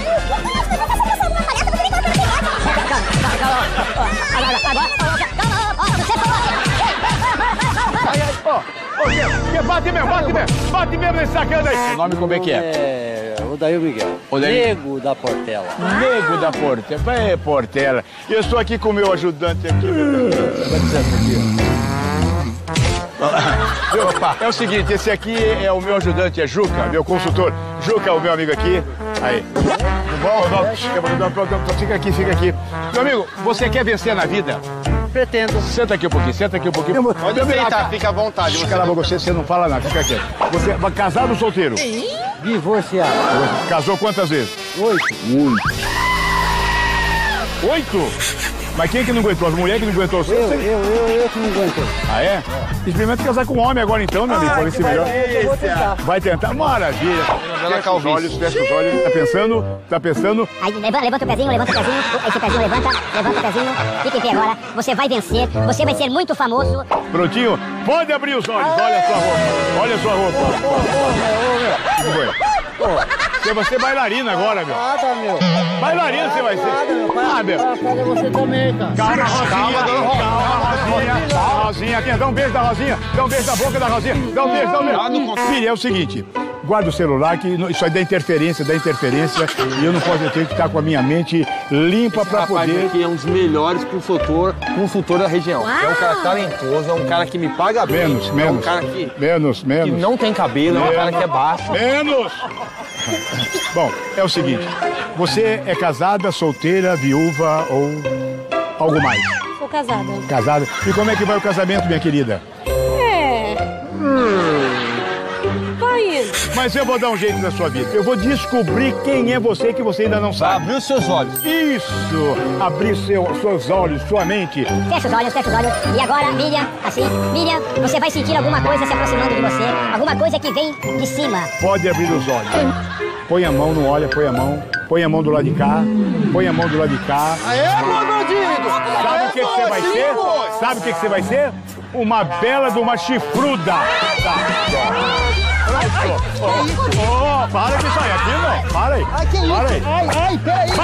Ó, ó, bate mesmo, bate mesmo, bate mesmo nesse sacando aí. O nome como é que é? É, Odair Miguel. Odair. Nego da Portela. Nego da Portela. Vai, Portela. Eu estou aqui com o meu ajudante aqui. Opa, é o seguinte, esse aqui é o meu ajudante, é Juca, meu consultor. Juca é o meu amigo aqui. Aí. Bom, não, fica aqui, fica aqui. Meu amigo, você quer vencer na vida? Pretendo. Senta aqui um pouquinho, senta aqui um pouquinho. Pode aceitar, fica à vontade. Você cala a boca, você, você não fala nada, fica aqui. Você vai casado ou solteiro? Divorciado. Casou quantas vezes? Oito. Oito. Oito? Mas quem que não aguentou? As mulheres que não aguentou? Eu, eu, eu, eu que não aguento. Ah, é? é? Experimenta casar com um homem agora então, meu amigo, pode ser melhor. Eu vou tentar. Vai tentar? Maravilha. Fecha os olhos, fecha os olhos. Tá pensando? Tá pensando? Aí levanta, levanta o pezinho, levanta o pezinho, esse pezinho levanta, levanta o pezinho, fica em pé agora. Você vai vencer, você vai ser muito famoso. Prontinho? Pode abrir os olhos, olha a sua roupa. Olha a sua roupa. Tudo bem. Você vai ser bailarina agora, meu. Nada, meu. Bailarina você vai ser. Nada, meu. Ah, meu. Para você também, cara. Calma, Rosinha. Calma, Rosinha. Rosinha, a Rosinha aqui, dá um beijo da Rosinha, dá um beijo na boca da Rosinha, dá um beijo, dá um beijo. Ah, não consigo. Filha, é o seguinte, guarda o celular, que isso aí dá interferência, dá interferência, e eu não posso, eu tenho que estar com a minha mente limpa para poder... Aqui é um dos melhores consultor, consultor da região. Uau. É um cara talentoso, é um cara que me paga bem. Menos, é menos. um cara que, menos, menos. que não tem cabelo, menos. É um cara que é baixo. Menos! Bom, é o seguinte, você é casada, solteira, viúva ou algo mais? Sou casada. Casada. E como é que vai o casamento, minha querida? É... Hum... Vai indo. Mas eu vou dar um jeito na sua vida. Eu vou descobrir quem é você que você ainda não sabe. Abrir os seus olhos. Isso! Abrir seu, seus olhos, sua mente. Fecha os olhos, fecha os olhos. E agora, Miriam, assim, Miriam, você vai sentir alguma coisa se aproximando de você. Alguma coisa que vem de cima. Pode abrir os olhos. Põe a mão, não olha, põe a mão. Põe a mão do lado de cá. Põe a mão do lado de cá. Aê, meu bandido! Sabe o que, que você vai ser? Sabe o que, que você vai ser? Uma bela de uma chifruda. Tá. Pronto. Oh, oh, para disso aí, aqui não. Para aí. Ai, que isso? Para aí. Ai, ai, peraí.